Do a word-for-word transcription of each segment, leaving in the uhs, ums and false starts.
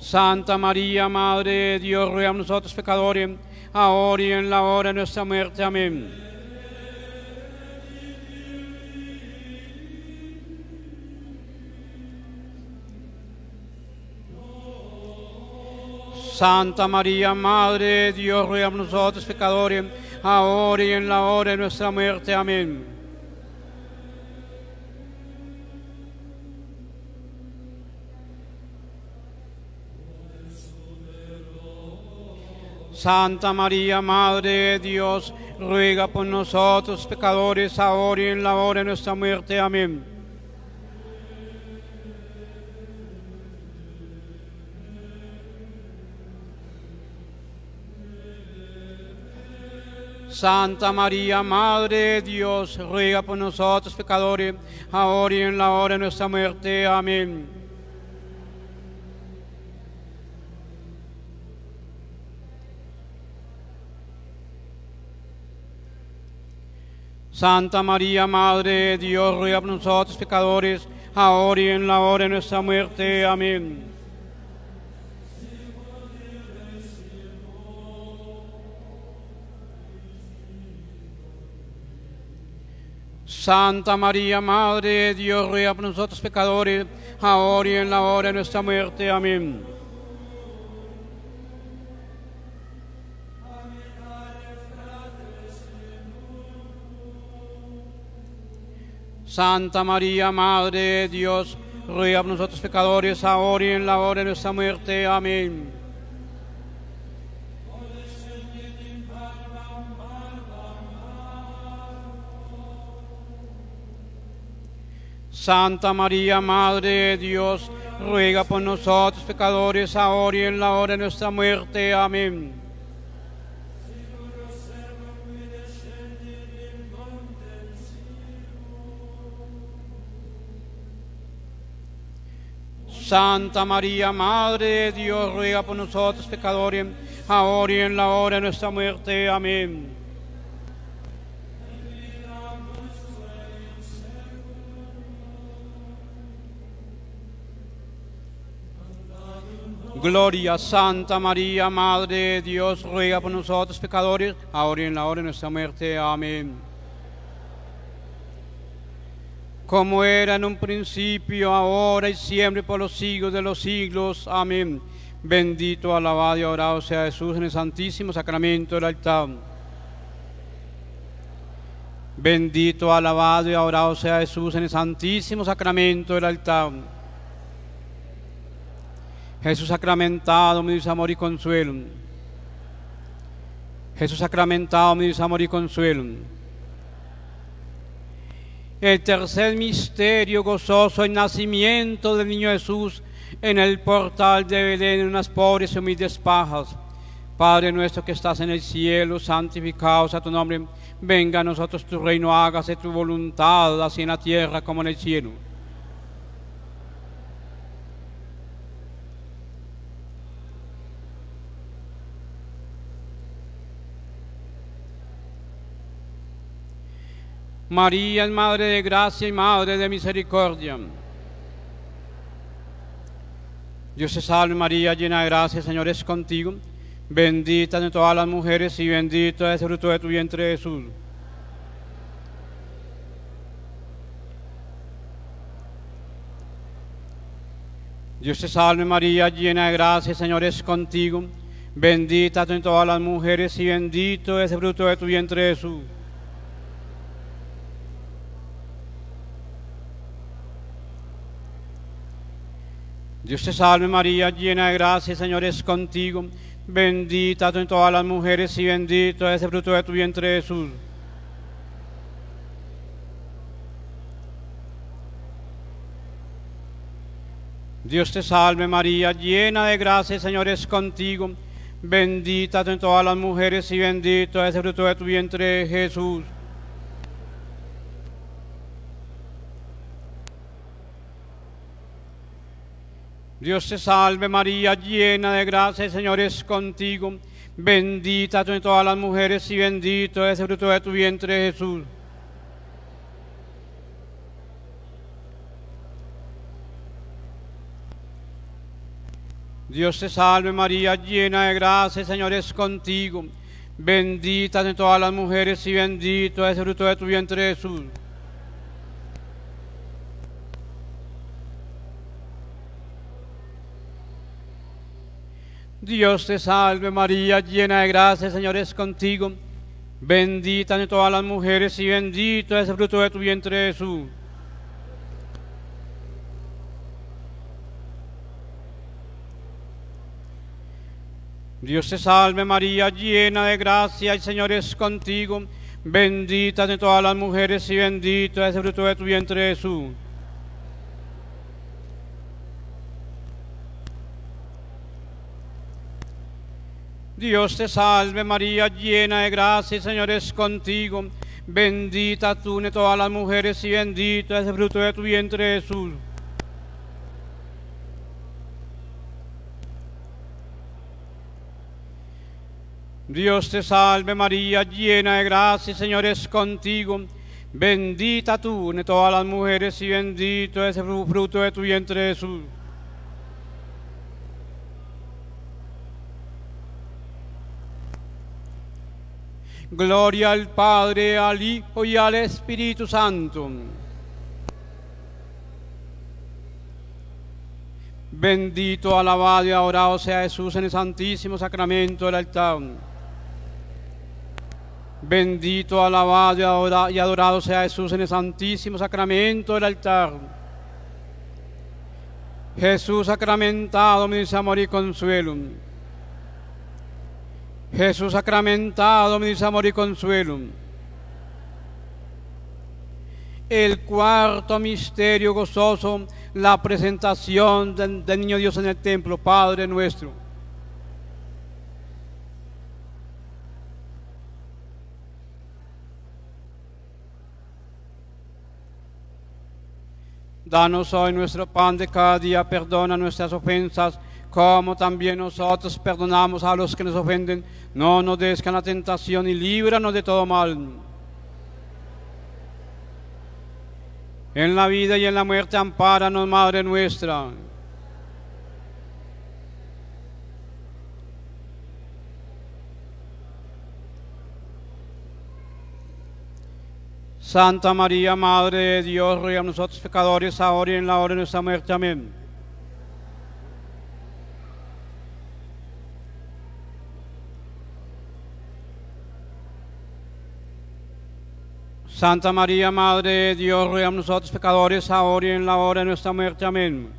Santa María, Madre de Dios, ruega por nosotros pecadores, ahora y en la hora de nuestra muerte. Amén. Santa María, Madre de Dios, ruega por nosotros pecadores, ahora y en la hora de nuestra muerte. Amén. Santa María, Madre de Dios, ruega por nosotros pecadores, ahora y en la hora de nuestra muerte. Amén. Santa María, Madre de Dios, ruega por nosotros pecadores, ahora y en la hora de nuestra muerte. Amén. Santa María, Madre de Dios, ruega por nosotros pecadores, ahora y en la hora de nuestra muerte. Amén. Santa María, Madre de Dios, ruega por nosotros pecadores, ahora y en la hora de nuestra muerte. Amén. Santa María, Madre de Dios, ruega por nosotros pecadores, ahora y en la hora de nuestra muerte. Amén. Santa María, Madre de Dios, ruega por nosotros pecadores, ahora y en la hora de nuestra muerte. Amén. Santa María, Madre de Dios, ruega por nosotros pecadores, ahora y en la hora de nuestra muerte. Amén. Gloria, Santa María, Madre de Dios, ruega por nosotros pecadores, ahora y en la hora de nuestra muerte. Amén. Como era en un principio, ahora y siempre, por los siglos de los siglos. Amén. Bendito, alabado y adorado sea Jesús en el santísimo sacramento del altar. Bendito, alabado y adorado sea Jesús en el santísimo sacramento del altar. Jesús sacramentado, me dice amor y consuelo. Jesús sacramentado, me dice amor y consuelo. El tercer misterio gozoso, el nacimiento del niño Jesús en el portal de Belén, en unas pobres y humildes pajas. Padre nuestro que estás en el cielo, santificado sea tu nombre. Venga a nosotros tu reino, hágase tu voluntad, así en la tierra como en el cielo. María es Madre de Gracia y Madre de Misericordia. Dios te salve María, llena de gracia, el Señor es contigo. Bendita de todas las mujeres y bendito es el fruto de tu vientre Jesús. Dios te salve María, llena de gracia, el Señor es contigo. Bendita de todas las mujeres y bendito es el fruto de tu vientre Jesús. Dios te salve María, llena de gracia, el Señor es contigo. Bendita tú en todas las mujeres y bendito es el fruto de tu vientre Jesús. Dios te salve María, llena de gracia, el Señor es contigo. Bendita tú en todas las mujeres y bendito es el fruto de tu vientre Jesús. Dios te salve María, llena de gracia, el Señor es contigo. Bendita tú en todas las mujeres y bendito es el fruto de tu vientre Jesús. Dios te salve María, llena de gracia, el Señor es contigo. Bendita de todas las mujeres y bendito es el fruto de tu vientre Jesús. Dios te salve María, llena de gracia, el Señor es contigo. Bendita de todas las mujeres y bendito es el fruto de tu vientre Jesús. Dios te salve María, llena de gracia, el Señor es contigo. Bendita de todas las mujeres y bendito es el fruto de tu vientre Jesús. Dios te salve María, llena de gracia, el Señor es contigo. Bendita tú de todas las mujeres y bendito es el fruto de tu vientre Jesús. Dios te salve María, llena de gracia, el Señor es contigo. Bendita tú de todas las mujeres y bendito es el fruto de tu vientre Jesús. Gloria al Padre, al Hijo y al Espíritu Santo. Bendito, alabado y adorado sea Jesús en el santísimo sacramento del altar. Bendito, alabado y adorado sea Jesús en el santísimo sacramento del altar. Jesús sacramentado, mi amor y consuelo. Jesús sacramentado, mi amor y consuelo. El cuarto misterio gozoso, la presentación del, del niño Dios en el templo, Padre nuestro. Danos hoy nuestro pan de cada día, perdona nuestras ofensas, como también nosotros perdonamos a los que nos ofenden. No nos des en la tentación y líbranos de todo mal. En la vida y en la muerte, ampáranos, Madre nuestra. Santa María, Madre de Dios, ruega a nosotros pecadores, ahora y en la hora de nuestra muerte. Amén. Santa María, Madre de Dios, ruega a nosotros pecadores, ahora y en la hora de nuestra muerte. Amén.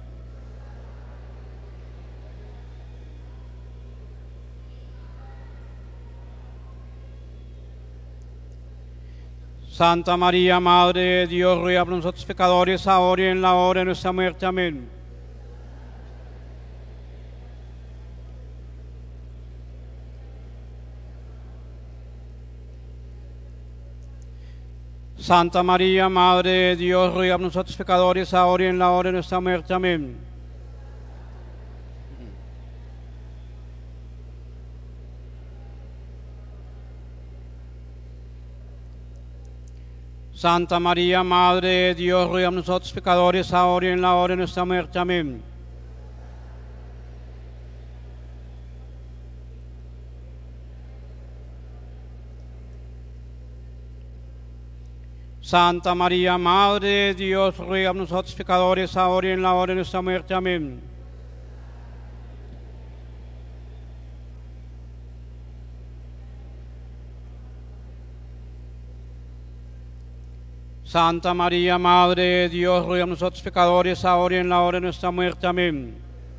Santa María, Madre de Dios, ruega por nosotros pecadores, ahora y en la hora de nuestra muerte. Amén. Santa María, Madre de Dios, ruega por nosotros pecadores, ahora y en la hora de nuestra muerte. Amén. Santa María, Madre de Dios, ruega por nosotros pecadores, ahora y en la hora de nuestra muerte. Amén. Santa María, Madre de Dios, ruega por nosotros pecadores, ahora y en la hora de nuestra muerte. Amén. Santa María, Madre de Dios, ruega por nosotros pecadores, ahora y en la hora de nuestra muerte. Amén.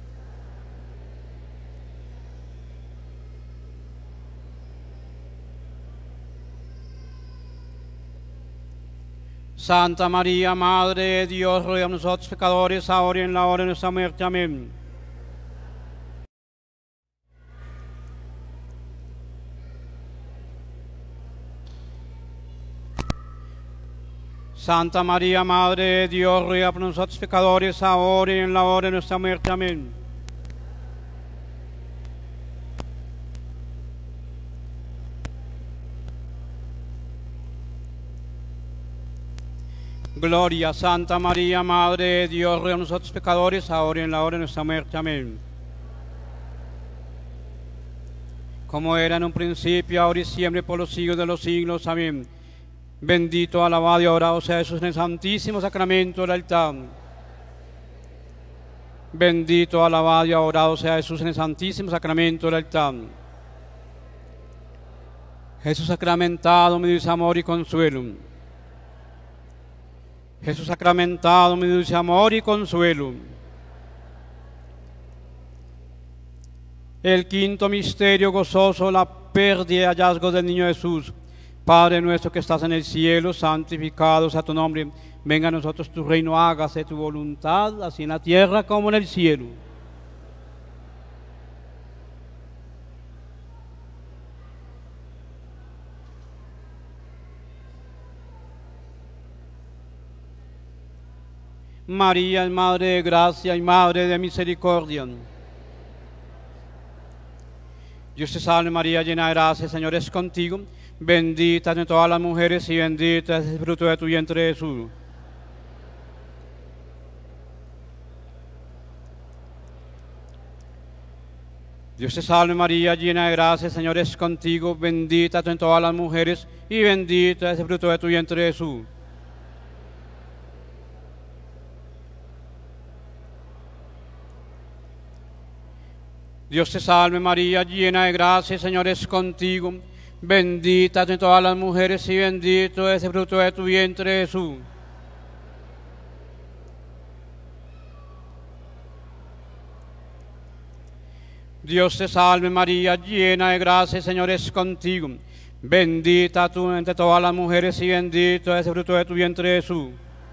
Santa María, Madre de Dios, ruega por nosotros pecadores, ahora y en la hora de nuestra muerte. Amén. Santa María, Madre de Dios, ruega por nosotros pecadores, ahora y en la hora de nuestra muerte. Amén. Gloria, Santa María, Madre de Dios, ruega por nosotros pecadores, ahora y en la hora de nuestra muerte. Amén. como era en un principio, ahora y siempre, por los siglos de los siglos. Amén. Bendito, alabado y adorado sea Jesús en el santísimo sacramento del altar. Bendito, alabado y adorado sea Jesús en el santísimo sacramento del altar. Jesús sacramentado, mi dulce amor y consuelo. Jesús sacramentado, mi dulce amor y consuelo. El quinto misterio gozoso, la pérdida y hallazgo del niño Jesús. Padre nuestro que estás en el cielo, santificado sea tu nombre. Venga a nosotros tu reino, hágase tu voluntad, así en la tierra como en el cielo. María es Madre de Gracia y Madre de Misericordia. Dios te salve María, llena de gracia, el Señor es contigo. Bendita entre todas las mujeres y bendito es el fruto de tu vientre Jesús. Dios te salve María, llena de gracia, el Señor es contigo. Bendita tú en todas las mujeres y bendito es el fruto de tu vientre Jesús. Dios te salve María, llena de gracia, el Señor es contigo. Bendita tú en todas las mujeres y bendito es el fruto de tu vientre Jesús. Dios te salve María, llena de gracia, el Señor es contigo. Bendita tú entre todas las mujeres y bendito es el fruto de tu vientre Jesús.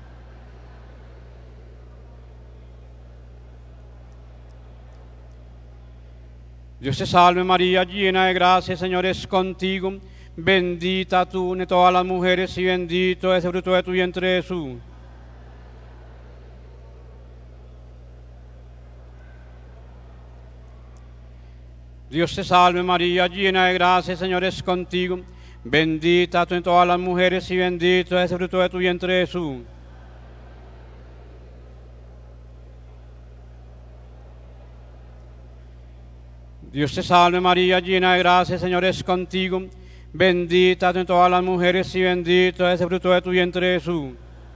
Dios te salve María, llena de gracia, el Señor es contigo. Bendita tú entre todas las mujeres y bendito es el fruto de tu vientre Jesús. Dios te salve María, llena de gracia, el Señor es contigo. Bendita tú entre todas las mujeres y bendito es el fruto de tu vientre Jesús. Dios te salve María, llena de gracia, el Señor es contigo. Bendita tú entre todas las mujeres y bendito es el fruto de tu vientre Jesús.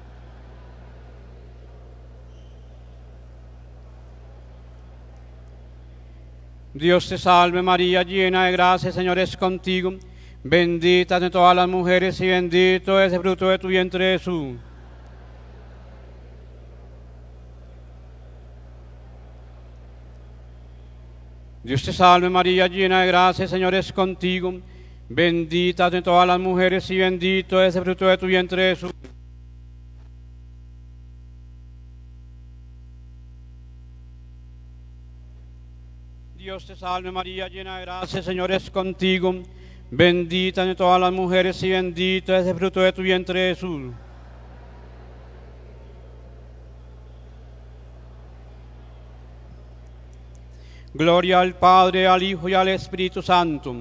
Dios te salve María, llena de gracia, el Señor es contigo. Bendita tú entre todas las mujeres y bendito es el fruto de tu vientre Jesús. Dios te salve María, llena de gracia, el Señor es contigo. Bendita tú entre todas las mujeres y bendito es el fruto de tu vientre Jesús. Dios te salve María, llena de gracia, el Señor es contigo. Bendita entre todas las mujeres y bendito es el fruto de tu vientre Jesús. Gloria al Padre, al Hijo y al Espíritu Santo.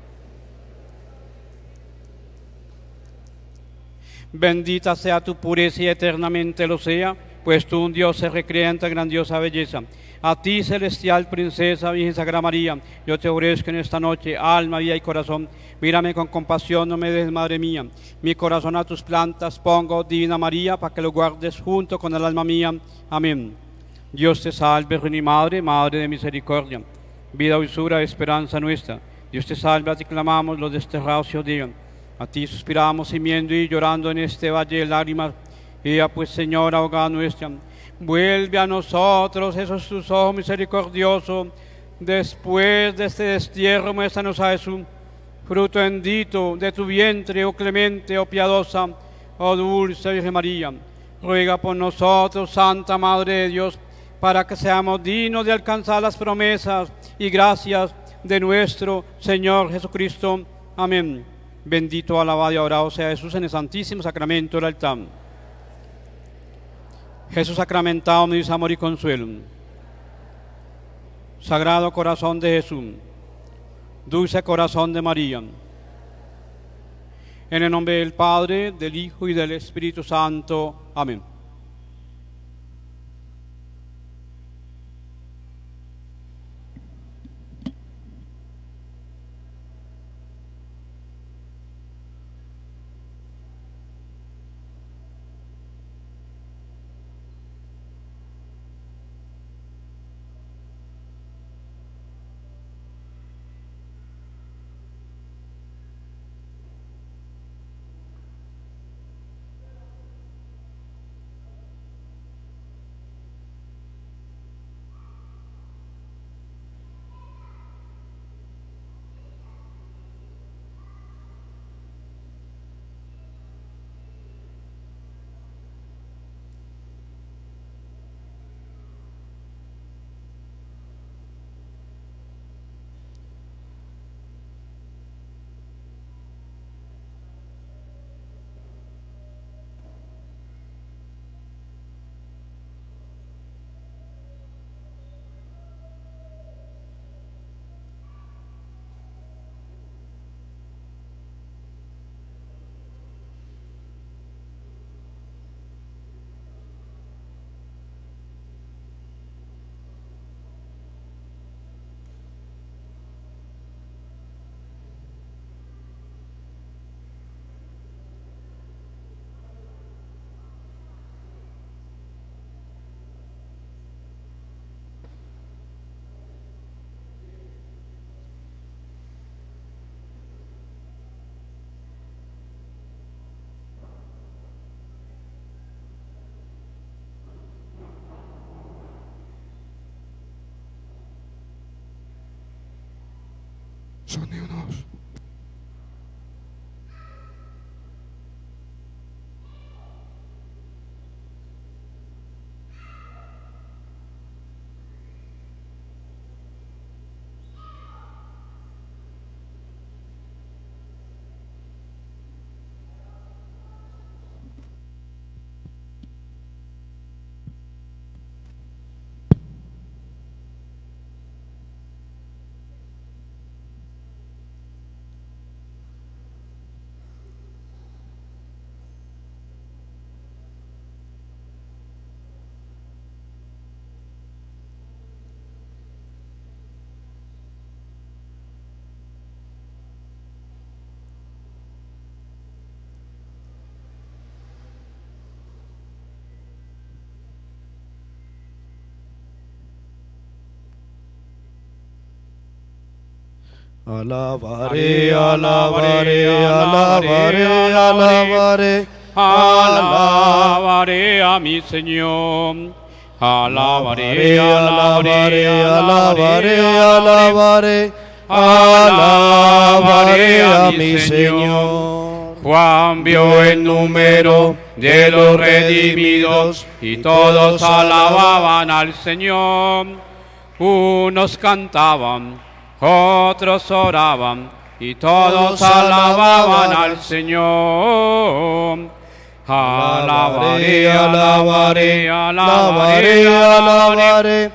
Bendita sea tu pureza y eternamente lo sea, pues tú un Dios se recrea en tu grandiosa belleza. A ti, celestial princesa, Virgen Sagrada María, yo te ofrezco en esta noche, alma, vida y corazón. Mírame con compasión, no me dejes, Madre mía. Mi corazón a tus plantas pongo, Divina María, para que lo guardes junto con el alma mía. Amén. Dios te salve, Reina y Madre, Madre de misericordia, vida, dulzura, esperanza nuestra. Dios te salve, a ti clamamos los desterrados se odian. A ti suspiramos gimiendo y llorando en este valle de lágrimas. Ea pues, Señora, abogada nuestra, vuelve a nosotros esos tus ojos misericordiosos. Después de este destierro, muéstranos a Jesús, fruto bendito de tu vientre, oh clemente, oh piadosa, oh dulce Virgen María. Ruega por nosotros, Santa Madre de Dios, para que seamos dignos de alcanzar las promesas y gracias de nuestro Señor Jesucristo. Amén. Bendito, alabado y adorado sea Jesús en el santísimo sacramento del altar. Jesús sacramentado, mi dulce amor y consuelo. Sagrado corazón de Jesús, dulce corazón de María. En el nombre del Padre, del Hijo y del Espíritu Santo. Amén. Sonémonos. Alabaré, alabaré, alabaré, alabaré, Alabaré a mi Señor. Alabaré, alabaré, alabaré, alabaré, alabaré a mi Señor. Juan vio el número de los redimidos y todos alababan al Señor. Unos cantaban, otros oraban y todos alababan al Señor. Alabaré, alabaré, alabaré, alabaré,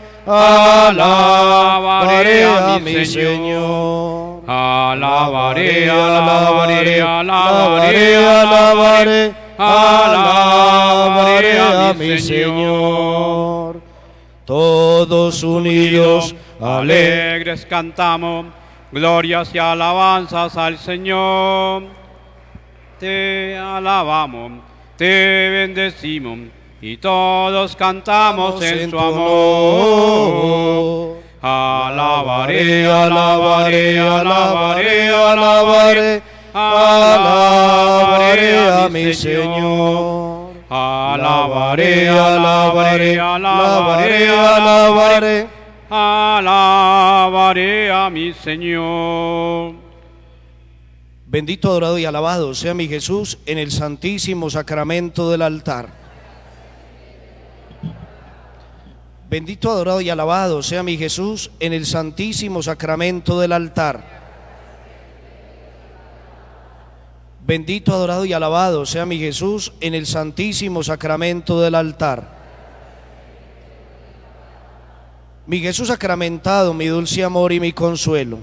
alabaré a mi Señor. Alabaré, alabaré, alabaré, alabaré, alabaré a mi Señor. Todos unidos, alegres cantamos, glorias y alabanzas al Señor. Te alabamos, te bendecimos, y todos cantamos en tu amor. Alabaré, alabaré, alabaré, alabaré, alabaré a mi Señor. Alabaré, alabaré, alabaré, alabaré, alabaré a mi Señor. Bendito, adorado y alabado sea mi Jesús en el santísimo sacramento del altar. Bendito, adorado y alabado sea mi Jesús en el santísimo sacramento del altar. Bendito, adorado y alabado sea mi Jesús en el santísimo sacramento del altar. Mi Jesús sacramentado, mi dulce amor y mi consuelo.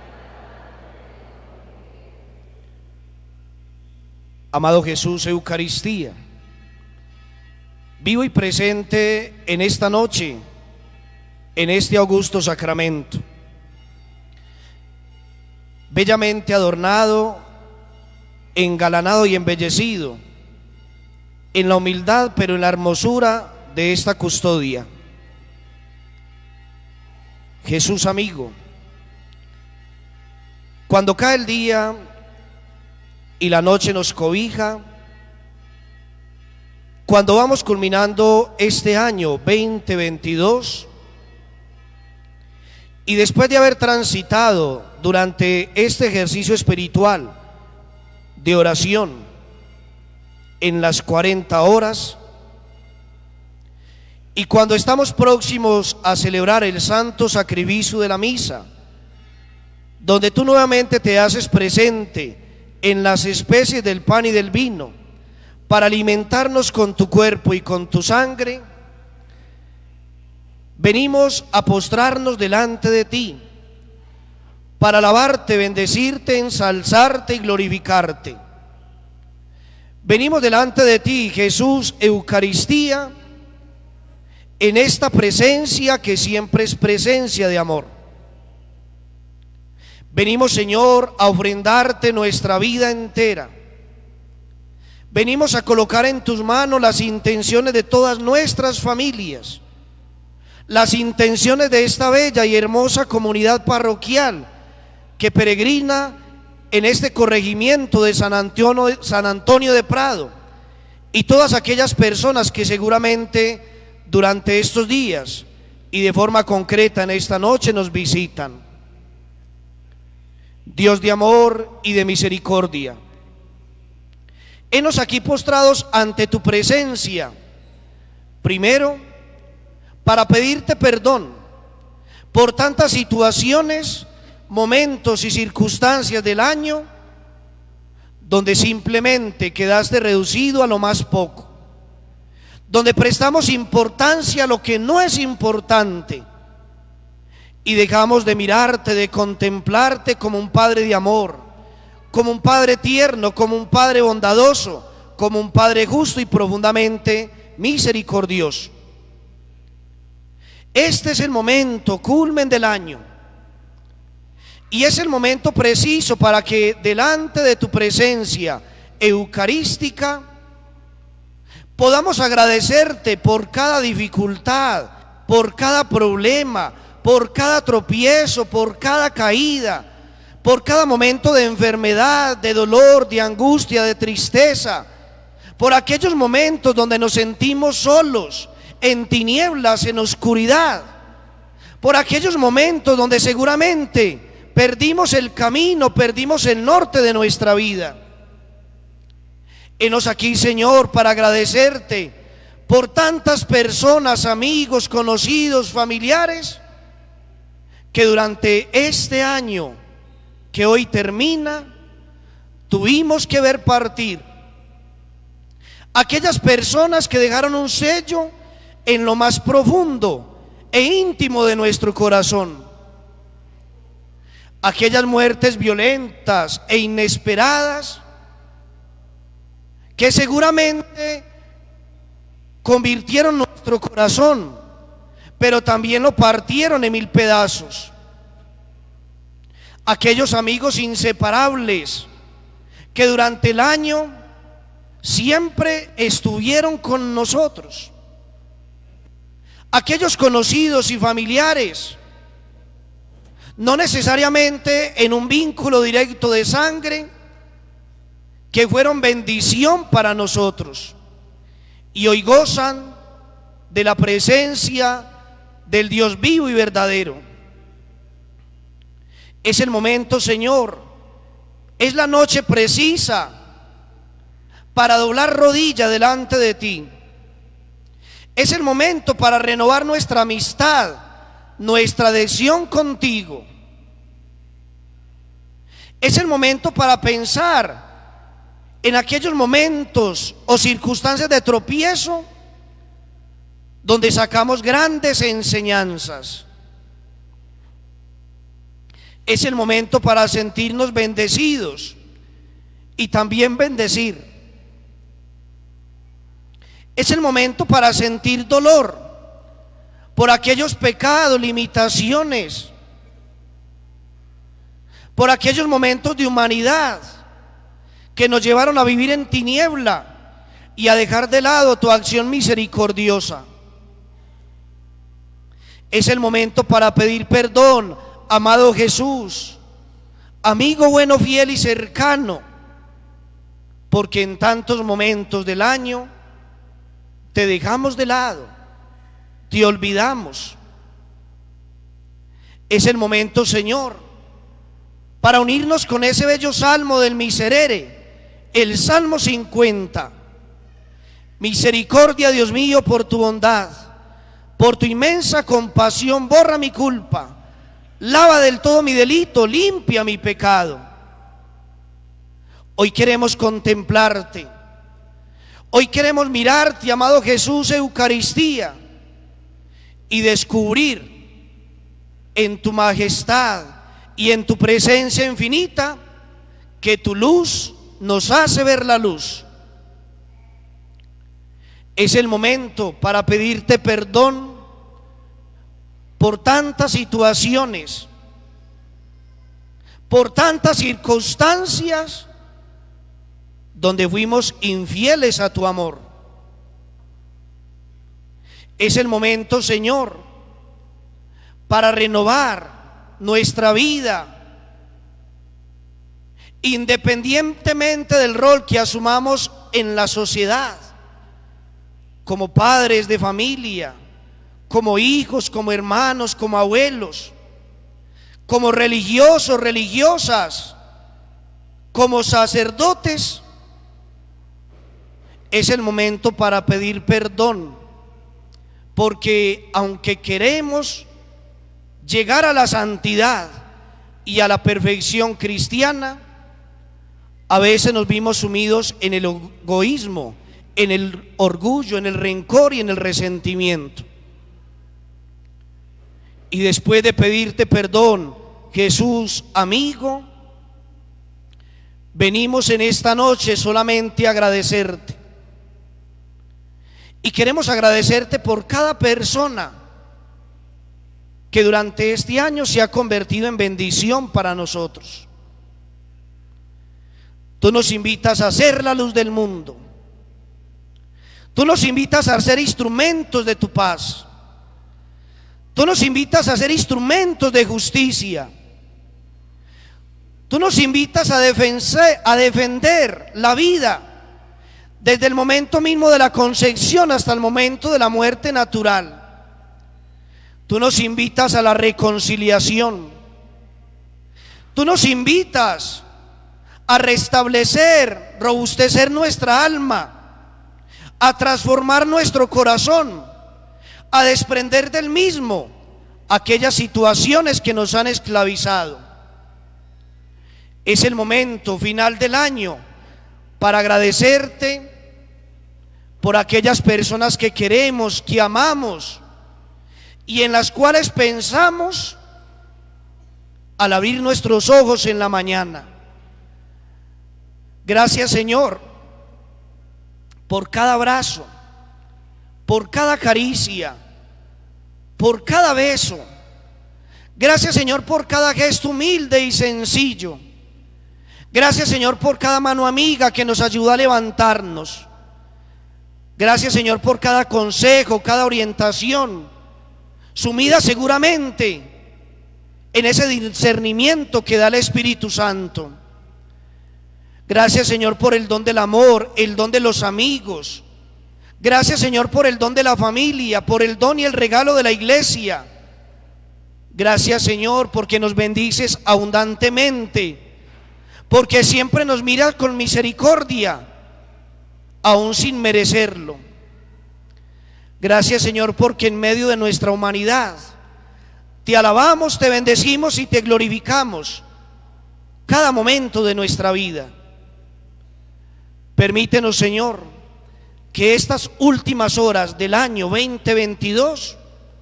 Amado Jesús, Eucaristía, vivo y presente en esta noche, en este augusto sacramento, bellamente adornado, engalanado y embellecido, en la humildad pero en la hermosura de esta custodia. Jesús amigo, cuando cae el día y la noche nos cobija, cuando vamos culminando este año veinte veintidós, y después de haber transitado durante este ejercicio espiritual de oración en las cuarenta horas, y cuando estamos próximos a celebrar el santo sacrificio de la misa, donde tú nuevamente te haces presente en las especies del pan y del vino, para alimentarnos con tu cuerpo y con tu sangre, venimos a postrarnos delante de ti, para alabarte, bendecirte, ensalzarte y glorificarte. Venimos delante de ti, Jesús, Eucaristía, en esta presencia que siempre es presencia de amor. Venimos, Señor, a ofrendarte nuestra vida entera. Venimos a colocar en tus manos las intenciones de todas nuestras familias, las intenciones de esta bella y hermosa comunidad parroquial que peregrina en este corregimiento de San Antonio, San Antonio de Prado, y todas aquellas personas que seguramente durante estos días y de forma concreta en esta noche nos visitan. Dios de amor y de misericordia, henos aquí postrados ante tu presencia, primero para pedirte perdón por tantas situaciones, momentos y circunstancias del año donde simplemente quedaste reducido a lo más poco, donde prestamos importancia a lo que no es importante y dejamos de mirarte, de contemplarte como un Padre de amor, como un Padre tierno, como un Padre bondadoso, como un Padre justo y profundamente misericordioso. Este es el momento culmen del año y es el momento preciso para que delante de tu presencia eucarística podamos agradecerte por cada dificultad, por cada problema, por cada tropiezo, por cada caída, por cada momento de enfermedad, de dolor, de angustia, de tristeza, por aquellos momentos donde nos sentimos solos, en tinieblas, en oscuridad, por aquellos momentos donde seguramente perdimos el camino, perdimos el norte de nuestra vida. Henos aquí, Señor, para agradecerte por tantas personas, amigos, conocidos, familiares, que durante este año que hoy termina, tuvimos que ver partir. Aquellas personas que dejaron un sello en lo más profundo e íntimo de nuestro corazón. Aquellas muertes violentas e inesperadas que seguramente convirtieron nuestro corazón, pero también lo partieron en mil pedazos. Aquellos amigos inseparables que durante el año siempre estuvieron con nosotros. Aquellos conocidos y familiares, no necesariamente en un vínculo directo de sangre, que fueron bendición para nosotros y hoy gozan de la presencia del Dios vivo y verdadero. Es el momento, Señor, es la noche precisa para doblar rodilla delante de ti. Es el momento para renovar nuestra amistad, nuestra adhesión contigo. Es el momento para pensar en aquellos momentos o circunstancias de tropiezo donde sacamos grandes enseñanzas. Es el momento para sentirnos bendecidos y también bendecir. Es el momento para sentir dolor por aquellos pecados, limitaciones, por aquellos momentos de humanidad que nos llevaron a vivir en tiniebla y a dejar de lado tu acción misericordiosa. Es el momento para pedir perdón, amado Jesús, amigo bueno, fiel y cercano, porque en tantos momentos del año te dejamos de lado, te olvidamos. Es el momento, Señor, para unirnos con ese bello salmo del Miserere, el Salmo cincuenta. Misericordia, Dios mío, por tu bondad, por tu inmensa compasión, borra mi culpa, lava del todo mi delito, limpia mi pecado. Hoy queremos contemplarte, hoy queremos mirarte, amado Jesús, Eucaristía, y descubrir en tu majestad y en tu presencia infinita que tu luz nos hace ver la luz. Es el momento para pedirte perdón por tantas situaciones, por tantas circunstancias donde fuimos infieles a tu amor. Es el momento, Señor, para renovar nuestra vida, independientemente del rol que asumamos en la sociedad, como padres de familia, como hijos, como hermanos, como abuelos, como religiosos, religiosas, como sacerdotes, es el momento para pedir perdón, porque aunque queremos llegar a la santidad y a la perfección cristiana, a veces nos vimos sumidos en el egoísmo, en el orgullo, en el rencor y en el resentimiento. Y después de pedirte perdón, Jesús amigo, venimos en esta noche solamente a agradecerte. Y queremos agradecerte por cada persona que durante este año se ha convertido en bendición para nosotros. Tú nos invitas a ser la luz del mundo. Tú nos invitas a ser instrumentos de tu paz. Tú nos invitas a ser instrumentos de justicia. Tú nos invitas a defender, a defender la vida desde el momento mismo de la concepción hasta el momento de la muerte natural. Tú nos invitas a la reconciliación. Tú nos invitas a restablecer, robustecer nuestra alma, a transformar nuestro corazón, a desprender del mismo aquellas situaciones que nos han esclavizado. Es el momento final del año para agradecerte por aquellas personas que queremos, que amamos y en las cuales pensamos al abrir nuestros ojos en la mañana. Gracias, Señor, por cada abrazo, por cada caricia, por cada beso. Gracias, Señor, por cada gesto humilde y sencillo. Gracias, Señor, por cada mano amiga que nos ayuda a levantarnos. Gracias, Señor, por cada consejo, cada orientación, sumida seguramente en ese discernimiento que da el Espíritu Santo. Gracias, Señor, por el don del amor, el don de los amigos. Gracias, Señor, por el don de la familia, por el don y el regalo de la iglesia. Gracias, Señor, porque nos bendices abundantemente, porque siempre nos miras con misericordia, aún sin merecerlo. Gracias, Señor, porque en medio de nuestra humanidad te alabamos, te bendecimos y te glorificamos cada momento de nuestra vida. Permítenos, Señor, que estas últimas horas del año veinte veintidós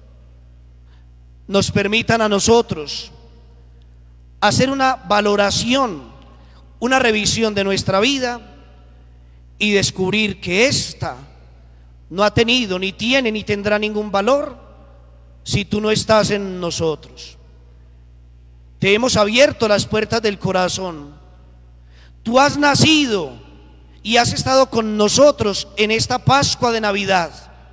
nos permitan a nosotros hacer una valoración, una revisión de nuestra vida y descubrir que ésta no ha tenido, ni tiene, ni tendrá ningún valor si tú no estás en nosotros. Te hemos abierto las puertas del corazón. Tú has nacido y has estado con nosotros en esta Pascua de Navidad.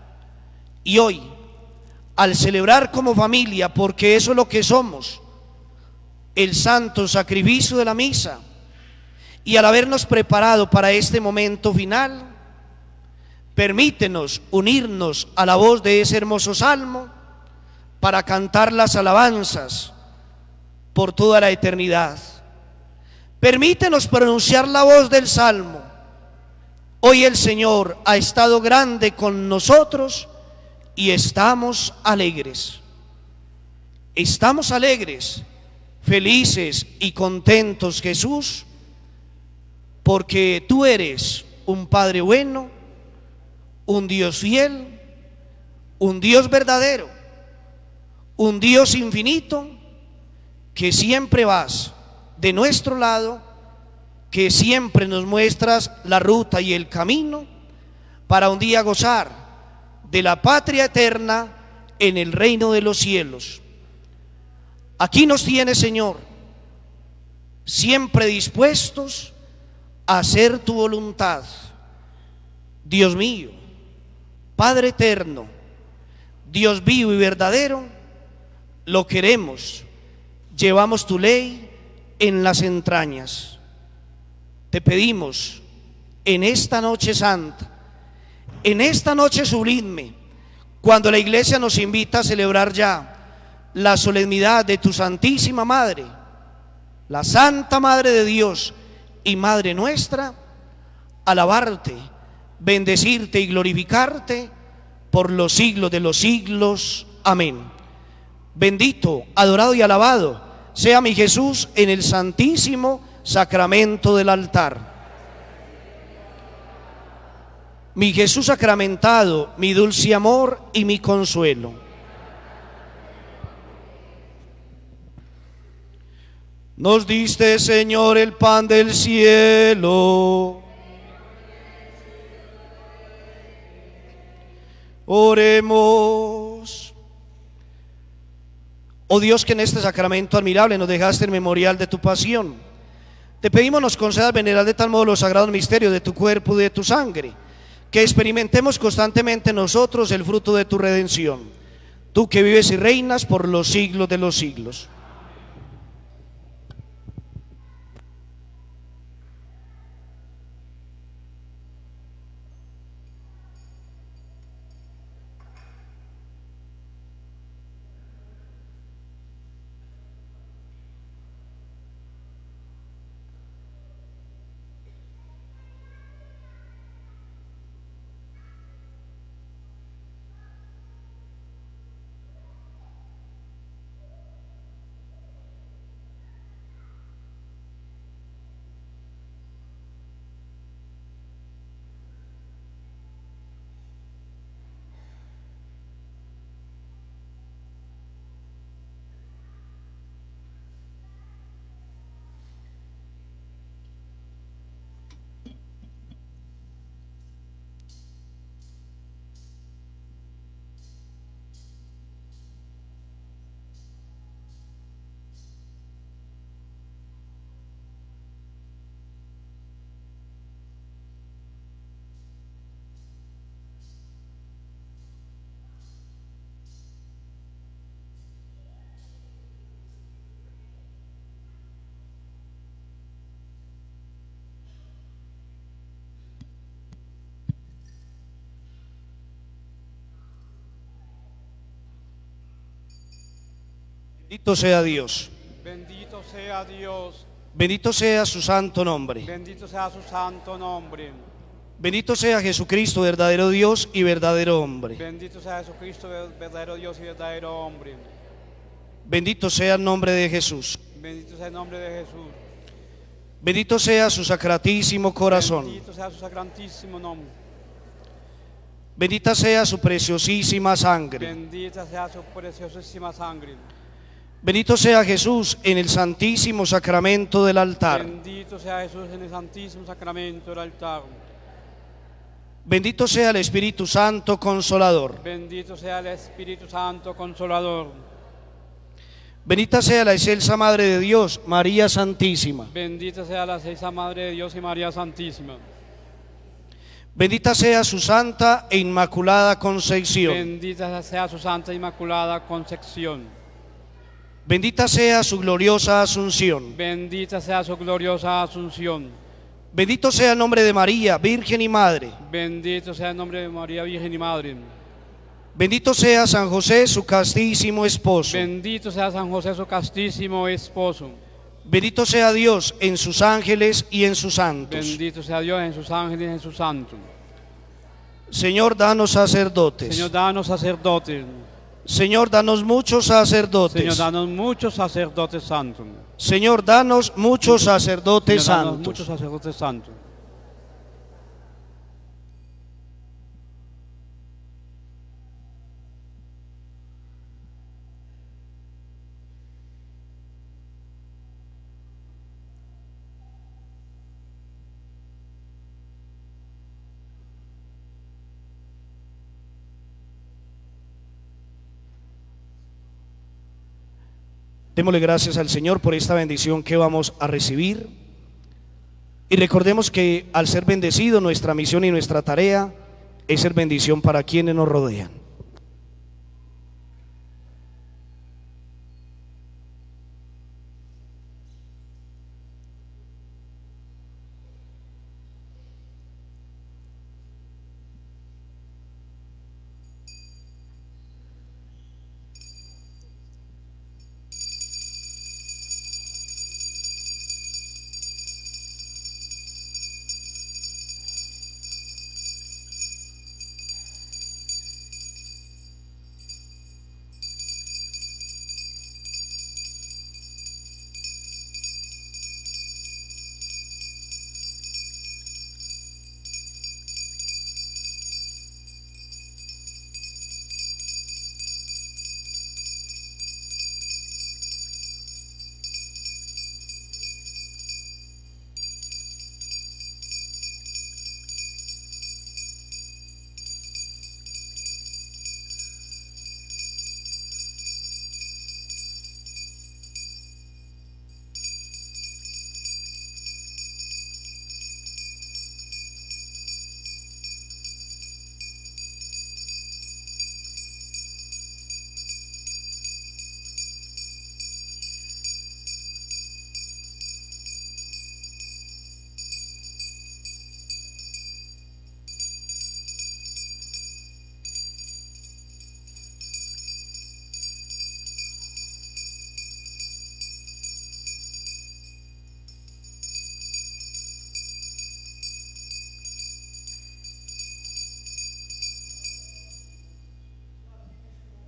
Y hoy, al celebrar como familia, porque eso es lo que somos, el santo sacrificio de la misa, y al habernos preparado para este momento final, permítenos unirnos a la voz de ese hermoso salmo para cantar las alabanzas por toda la eternidad. Permítenos pronunciar la voz del salmo. Hoy el Señor ha estado grande con nosotros y estamos alegres. Estamos alegres, felices y contentos, Jesús, porque tú eres un Padre bueno, un Dios fiel, un Dios verdadero, un Dios infinito, que siempre vas de nuestro lado, que siempre nos muestras la ruta y el camino para un día gozar de la patria eterna en el reino de los cielos. Aquí nos tienes, Señor, siempre dispuestos a hacer tu voluntad. Dios mío, Padre eterno, Dios vivo y verdadero, lo queremos, llevamos tu ley en las entrañas. Te pedimos en esta noche santa, en esta noche sublime, cuando la iglesia nos invita a celebrar ya la solemnidad de tu Santísima Madre, la Santa Madre de Dios y Madre nuestra, alabarte, bendecirte y glorificarte por los siglos de los siglos. Amén. Bendito, adorado y alabado sea mi Jesús en el santísimo sacramento del altar. Mi Jesús sacramentado, mi dulce amor y mi consuelo. Nos diste, Señor, el pan del cielo. Oremos. Oh Dios, que en este sacramento admirable nos dejaste el memorial de tu pasión, te pedimos nos concedas venerar de tal modo los sagrados misterios de tu cuerpo y de tu sangre, que experimentemos constantemente nosotros el fruto de tu redención, tú que vives y reinas por los siglos de los siglos. Bendito sea Dios. Bendito sea Dios. Bendito sea su santo nombre. Bendito sea su santo nombre. Bendito sea Jesucristo, verdadero Dios y verdadero hombre. Bendito sea Jesucristo, verdadero Dios y verdadero hombre. Bendito sea el nombre de Jesús. Bendito sea el nombre de Jesús. Bendito sea su sacratísimo corazón. Bendito sea su sacratísimo nombre. Bendita sea su preciosísima sangre. Bendita sea su preciosísima sangre. Bendito sea Jesús en el santísimo sacramento del altar. Bendito sea Jesús en el santísimo sacramento del altar. Bendito sea el Espíritu Santo Consolador. Bendito sea el Espíritu Santo Consolador. Bendita sea la excelsa Madre de Dios, María Santísima. Bendita sea la excelsa Madre de Dios y María Santísima. Bendita sea su santa e inmaculada concepción. Bendita sea su santa e inmaculada concepción. Bendita sea su gloriosa asunción. Bendita sea su gloriosa asunción. Bendito sea el nombre de María, Virgen y Madre. Bendito sea el nombre de María, Virgen y Madre. Bendito sea San José, su castísimo esposo. Bendito sea San José, su castísimo esposo. Bendito sea Dios en sus ángeles y en sus santos. Bendito sea Dios en sus ángeles y en sus santos. Señor, danos sacerdotes. Señor, danos sacerdotes. Señor, danos muchos sacerdotes. Señor, danos muchos sacerdotes santos. Señor, danos muchos sacerdotes Señor, danos santos. muchos sacerdotes santos. Démosle gracias al Señor por esta bendición que vamos a recibir. Y recordemos que al ser bendecido, nuestra misión y nuestra tarea es ser bendición para quienes nos rodean.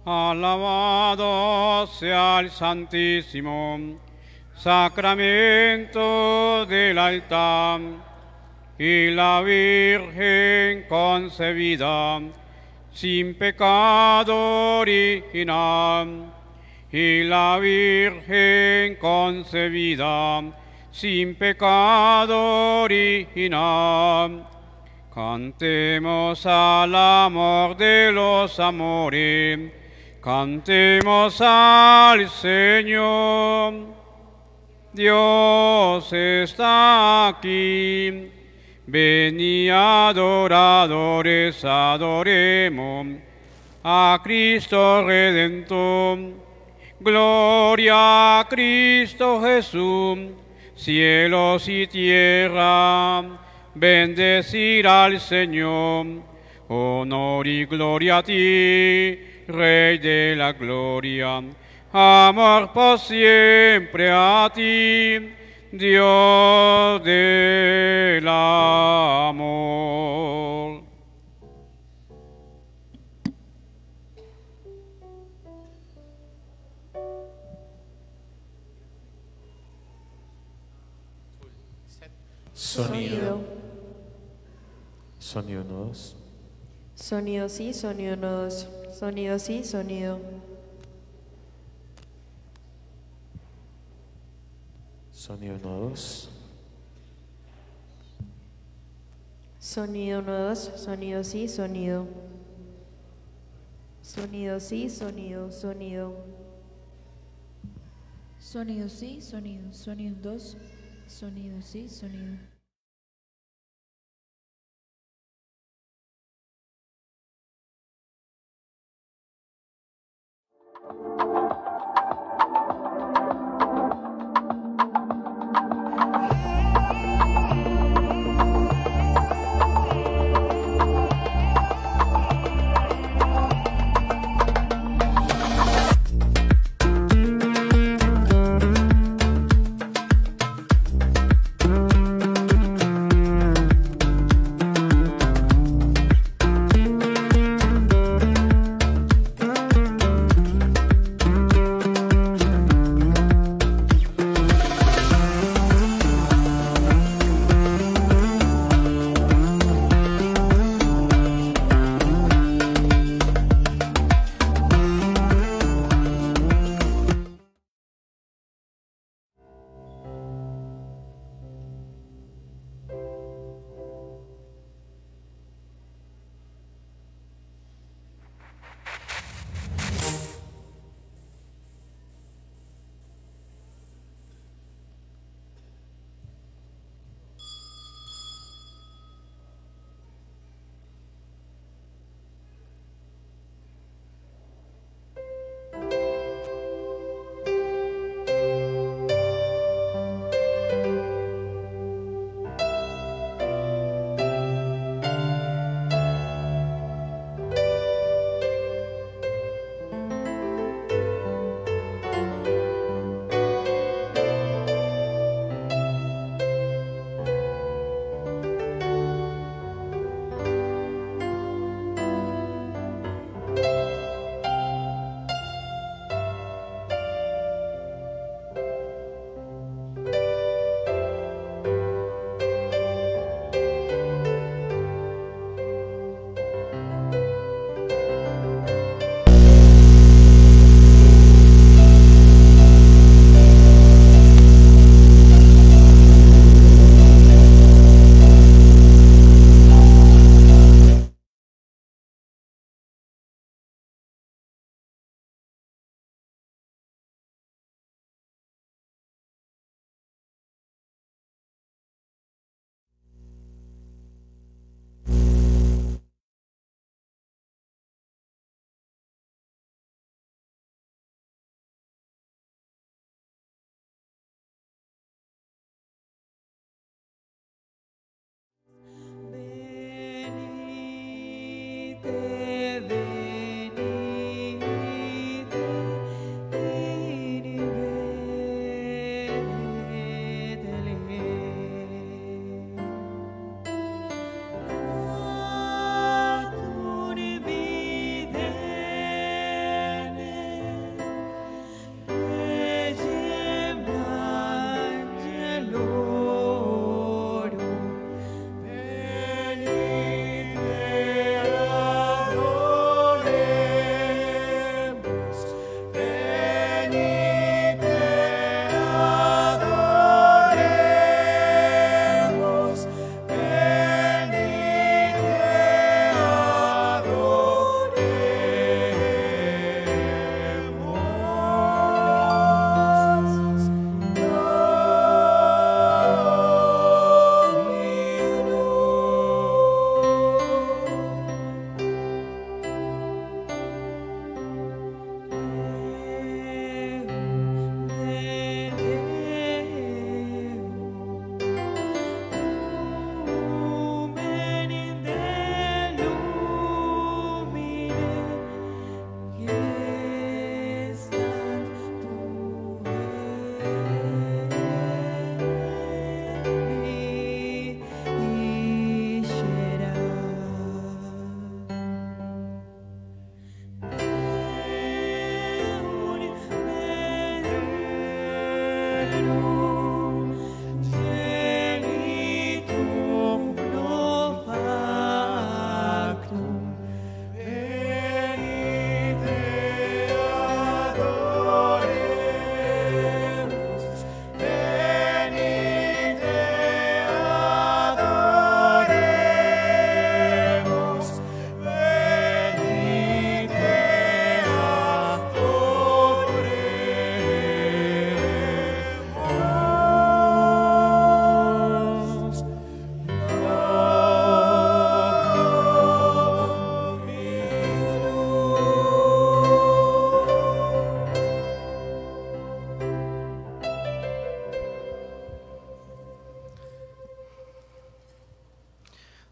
Alabado sea el Santísimo Sacramento del altar y la Virgen concebida sin pecado original, y la Virgen concebida sin pecado original. Cantemos al amor de los amores, cantemos al Señor. Dios está aquí. Venid adoradores, adoremos a Cristo Redentor. Gloria a Cristo Jesús, cielos y tierra, bendecir al Señor. Honor y gloria a ti, Rey de la gloria. Amor por siempre a ti, Dios del amor. Sonido. Sonido uno, dos. Sonido sí, sonido uno, dos. Sonido sí, sonido. Sonido uno, dos. Sonido uno, dos. Sonido sí, sonido. Sonido sí, sonido, sonido. Sonido sí, sonido. Sonido dos. Sonido sí, sonido.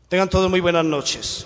Tengan todos muy buenas noches.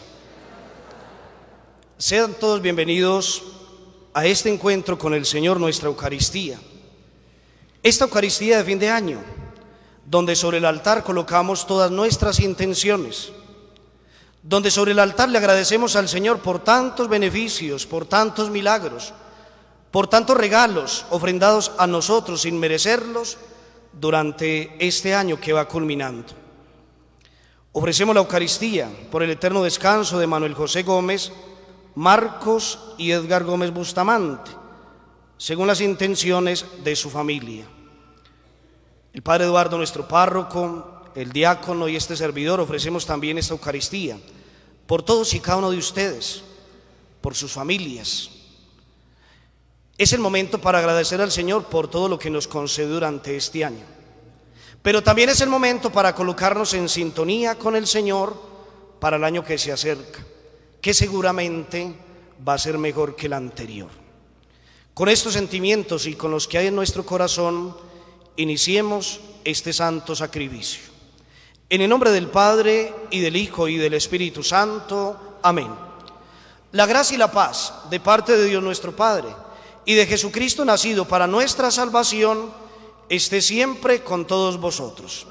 Sean todos bienvenidos a este encuentro con el Señor, nuestra Eucaristía. Esta Eucaristía de fin de año, donde sobre el altar colocamos todas nuestras intenciones, donde sobre el altar le agradecemos al Señor por tantos beneficios, por tantos milagros, por tantos regalos ofrendados a nosotros sin merecerlos durante este año que va culminando. Ofrecemos la Eucaristía por el eterno descanso de Manuel José Gómez, Marcos y Edgar Gómez Bustamante, según las intenciones de su familia. El Padre Eduardo, nuestro párroco, el diácono y este servidor ofrecemos también esta Eucaristía por todos y cada uno de ustedes, por sus familias. Es el momento para agradecer al Señor por todo lo que nos concedió durante este año. Pero también es el momento para colocarnos en sintonía con el Señor para el año que se acerca, que seguramente va a ser mejor que el anterior. Con estos sentimientos y con los que hay en nuestro corazón, iniciemos este santo sacrificio. En el nombre del Padre, y del Hijo, y del Espíritu Santo. Amén. La gracia y la paz de parte de Dios nuestro Padre y de Jesucristo nacido para nuestra salvación esté siempre con todos vosotros.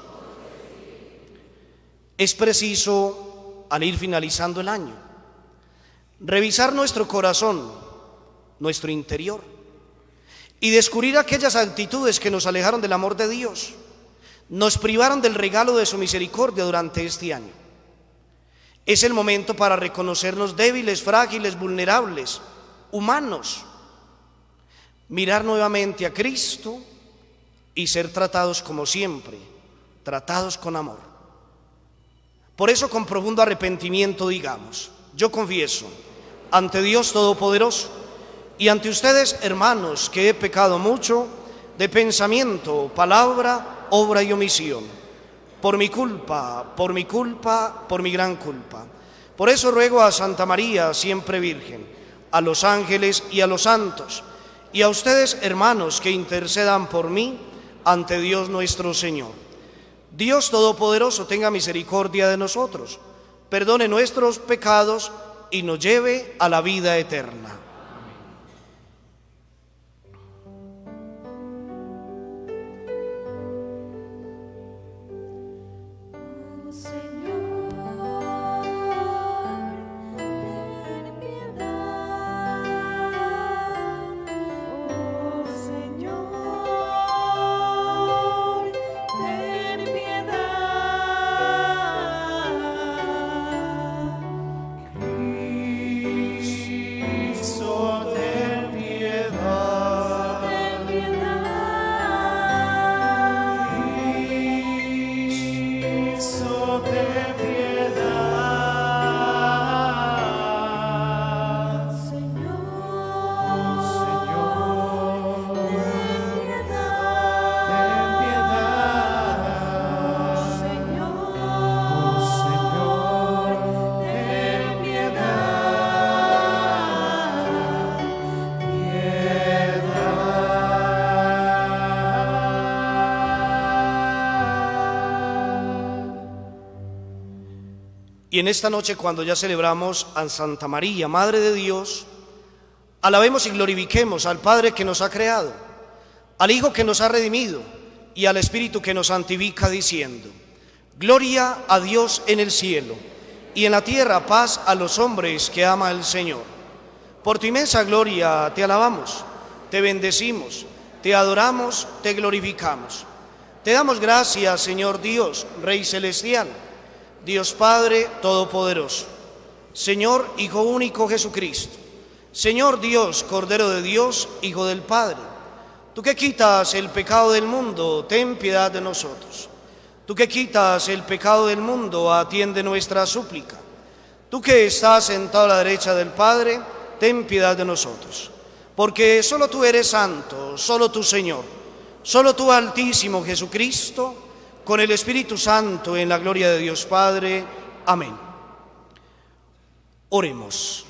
Es preciso, al ir finalizando el año, revisar nuestro corazón, nuestro interior, y descubrir aquellas actitudes que nos alejaron del amor de Dios, nos privaron del regalo de su misericordia durante este año. Es el momento para reconocernos débiles, frágiles, vulnerables, humanos, mirar nuevamente a Cristo y ser tratados como siempre, tratados con amor. Por eso, con profundo arrepentimiento digamos: yo confieso ante Dios Todopoderoso y ante ustedes, hermanos, que he pecado mucho de pensamiento, palabra, obra y omisión, por mi culpa, por mi culpa, por mi gran culpa. Por eso ruego a Santa María, siempre Virgen, a los ángeles y a los santos, y a ustedes, hermanos, que intercedan por mí ante Dios nuestro Señor. Dios Todopoderoso tenga misericordia de nosotros, perdone nuestros pecados y nos lleve a la vida eterna. Y en esta noche, cuando ya celebramos a Santa María, Madre de Dios, alabemos y glorifiquemos al Padre que nos ha creado, al Hijo que nos ha redimido y al Espíritu que nos santifica, diciendo: gloria a Dios en el cielo y en la tierra paz a los hombres que ama el Señor. Por tu inmensa gloria te alabamos, te bendecimos, te adoramos, te glorificamos. Te damos gracias, Señor Dios, Rey celestial, Dios Padre Todopoderoso, Señor Hijo único Jesucristo, Señor Dios, Cordero de Dios, Hijo del Padre. Tú que quitas el pecado del mundo, ten piedad de nosotros. Tú que quitas el pecado del mundo, atiende nuestra súplica. Tú que estás sentado a la derecha del Padre, ten piedad de nosotros. Porque solo tú eres santo, solo tú, Señor, solo tú, Altísimo Jesucristo, con el Espíritu Santo, en la gloria de Dios Padre. Amén. Oremos.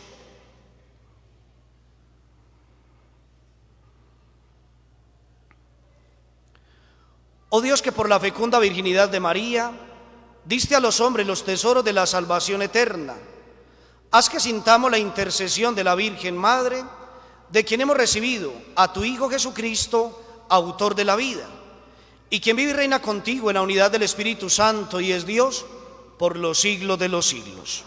Oh Dios, que por la fecunda virginidad de María Diste a los hombres los tesoros de la salvación eterna. Haz que sintamos la intercesión de la Virgen Madre, de quien hemos recibido a tu Hijo Jesucristo, autor de la vida, y quien vive y reina contigo en la unidad del Espíritu Santo y es Dios por los siglos de los siglos.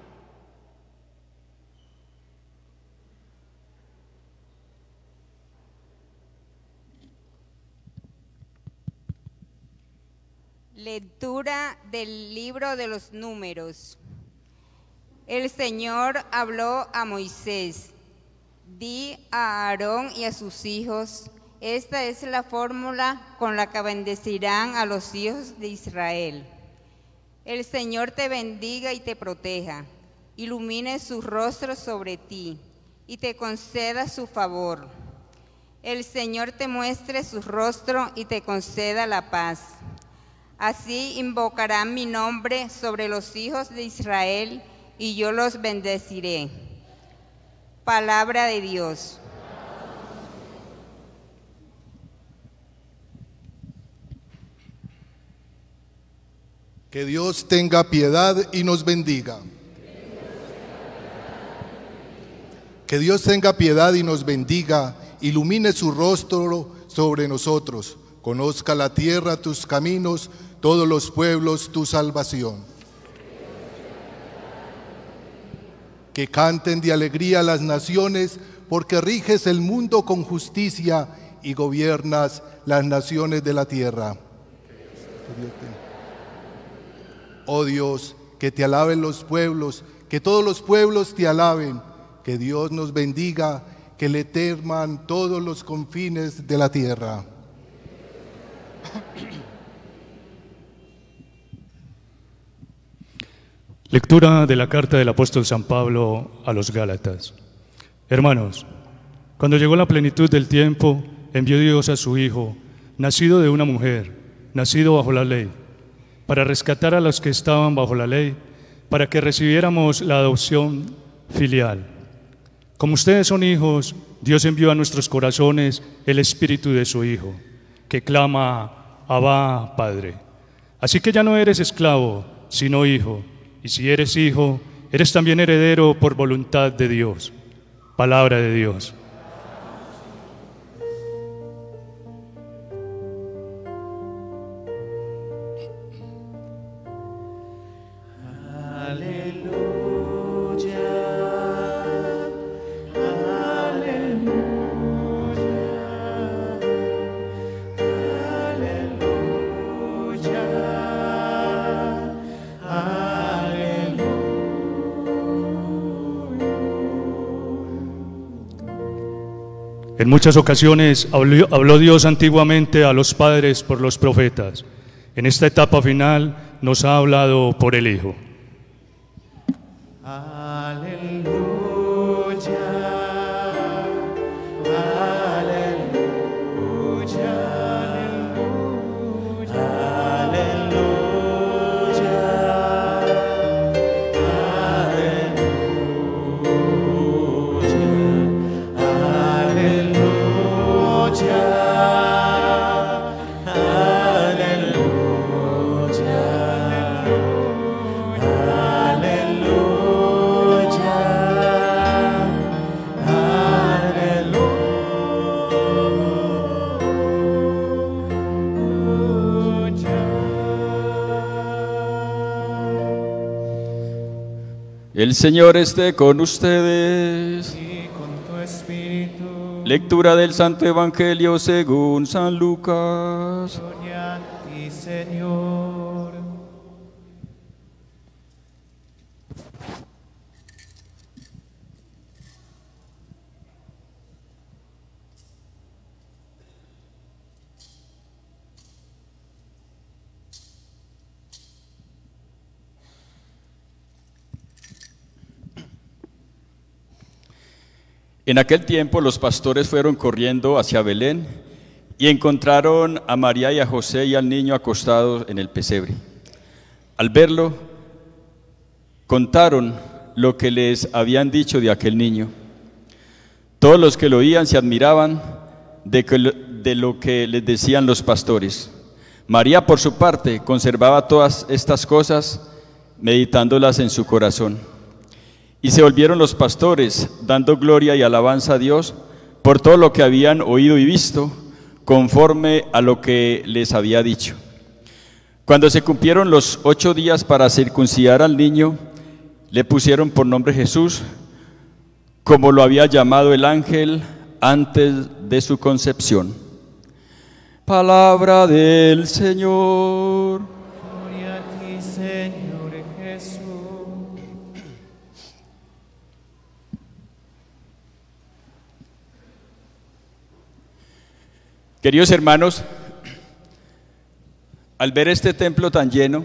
Lectura del libro de los Números. El Señor habló a Moisés: di a Aarón y a sus hijos, esta es la fórmula con la que bendecirán a los hijos de Israel. El Señor te bendiga y te proteja, ilumine su rostro sobre ti y te conceda su favor. El Señor te muestre su rostro y te conceda la paz. Así invocarán mi nombre sobre los hijos de Israel y yo los bendeciré. Palabra de Dios. Que Dios tenga piedad y nos bendiga. Que Dios tenga piedad y nos bendiga, ilumine su rostro sobre nosotros, conozca la tierra tus caminos, todos los pueblos tu salvación. Que canten de alegría las naciones, porque riges el mundo con justicia y gobiernas las naciones de la tierra. Oh Dios, que te alaben los pueblos, que todos los pueblos te alaben, que Dios nos bendiga, que le teman todos los confines de la tierra. Lectura de la carta del apóstol San Pablo a los Gálatas. Hermanos, cuando llegó la plenitud del tiempo, envió Dios a su Hijo, nacido de una mujer, nacido bajo la ley, para rescatar a los que estaban bajo la ley, para que recibiéramos la adopción filial. Como ustedes son hijos, Dios envió a nuestros corazones el Espíritu de su Hijo, que clama, Abba, Padre. Así que ya no eres esclavo, sino hijo. Y si eres hijo, eres también heredero por voluntad de Dios. Palabra de Dios. En muchas ocasiones habló, habló Dios antiguamente a los padres por los profetas. En esta etapa final nos ha hablado por el Hijo. El Señor esté con ustedes. Y con tu espíritu. Lectura del Santo Evangelio según San Lucas. Gloria a ti, Señor. En aquel tiempo los pastores fueron corriendo hacia Belén y encontraron a María y a José y al niño acostados en el pesebre. Al verlo, contaron lo que les habían dicho de aquel niño. Todos los que lo oían se admiraban de, que, de lo que les decían los pastores. María, por su parte, conservaba todas estas cosas, meditándolas en su corazón. Y se volvieron los pastores, dando gloria y alabanza a Dios por todo lo que habían oído y visto, conforme a lo que les había dicho. Cuando se cumplieron los ocho días para circuncidar al niño, le pusieron por nombre Jesús, como lo había llamado el ángel antes de su concepción. Palabra del Señor. Gloria a ti, Señor Jesús. Queridos hermanos, al ver este templo tan lleno,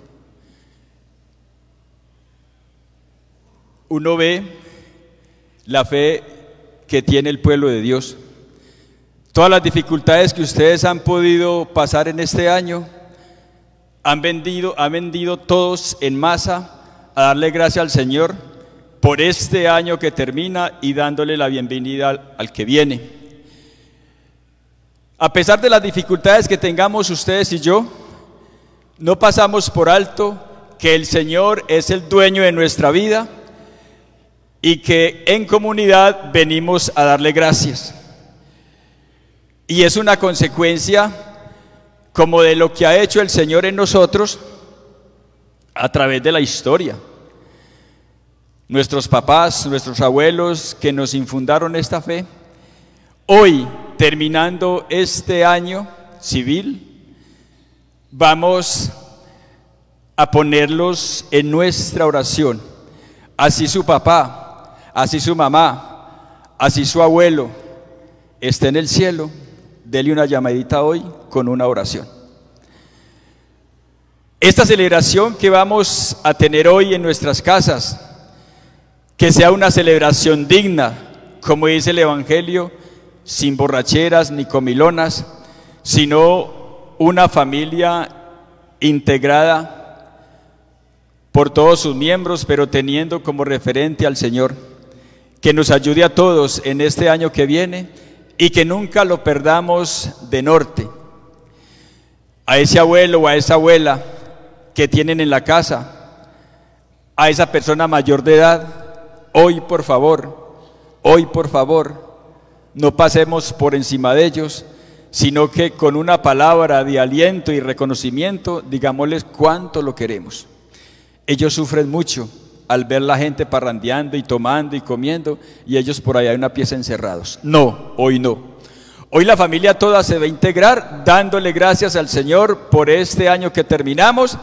uno ve la fe que tiene el pueblo de Dios. Todas las dificultades que ustedes han podido pasar en este año, han vendido, han vendido todos en masa a darle gracias al Señor por este año que termina y dándole la bienvenida al, al que viene. A pesar de las dificultades que tengamos ustedes y yo, no pasamos por alto que el Señor es el dueño de nuestra vida y que en comunidad venimos a darle gracias. Y es una consecuencia como de lo que ha hecho el Señor en nosotros a través de la historia. Nuestros papás, nuestros abuelos que nos infundaron esta fe, hoy, terminando este año civil, vamos a ponerlos en nuestra oración. Así su papá, así su mamá, así su abuelo esté en el cielo, dele una llamadita hoy con una oración. Esta celebración que vamos a tener hoy en nuestras casas, que sea una celebración digna, como dice el Evangelio, sin borracheras ni comilonas, sino una familia integrada por todos sus miembros, pero teniendo como referente al Señor, que nos ayude a todos en este año que viene y que nunca lo perdamos de norte. A ese abuelo o a esa abuela que tienen en la casa, a esa persona mayor de edad, hoy por favor, hoy por favor, no pasemos por encima de ellos, sino que con una palabra de aliento y reconocimiento, digámosles cuánto lo queremos. Ellos sufren mucho al ver la gente parrandeando y tomando y comiendo, y ellos por allá en una pieza encerrados. No, hoy no. Hoy la familia toda se va a integrar dándole gracias al Señor por este año que terminamos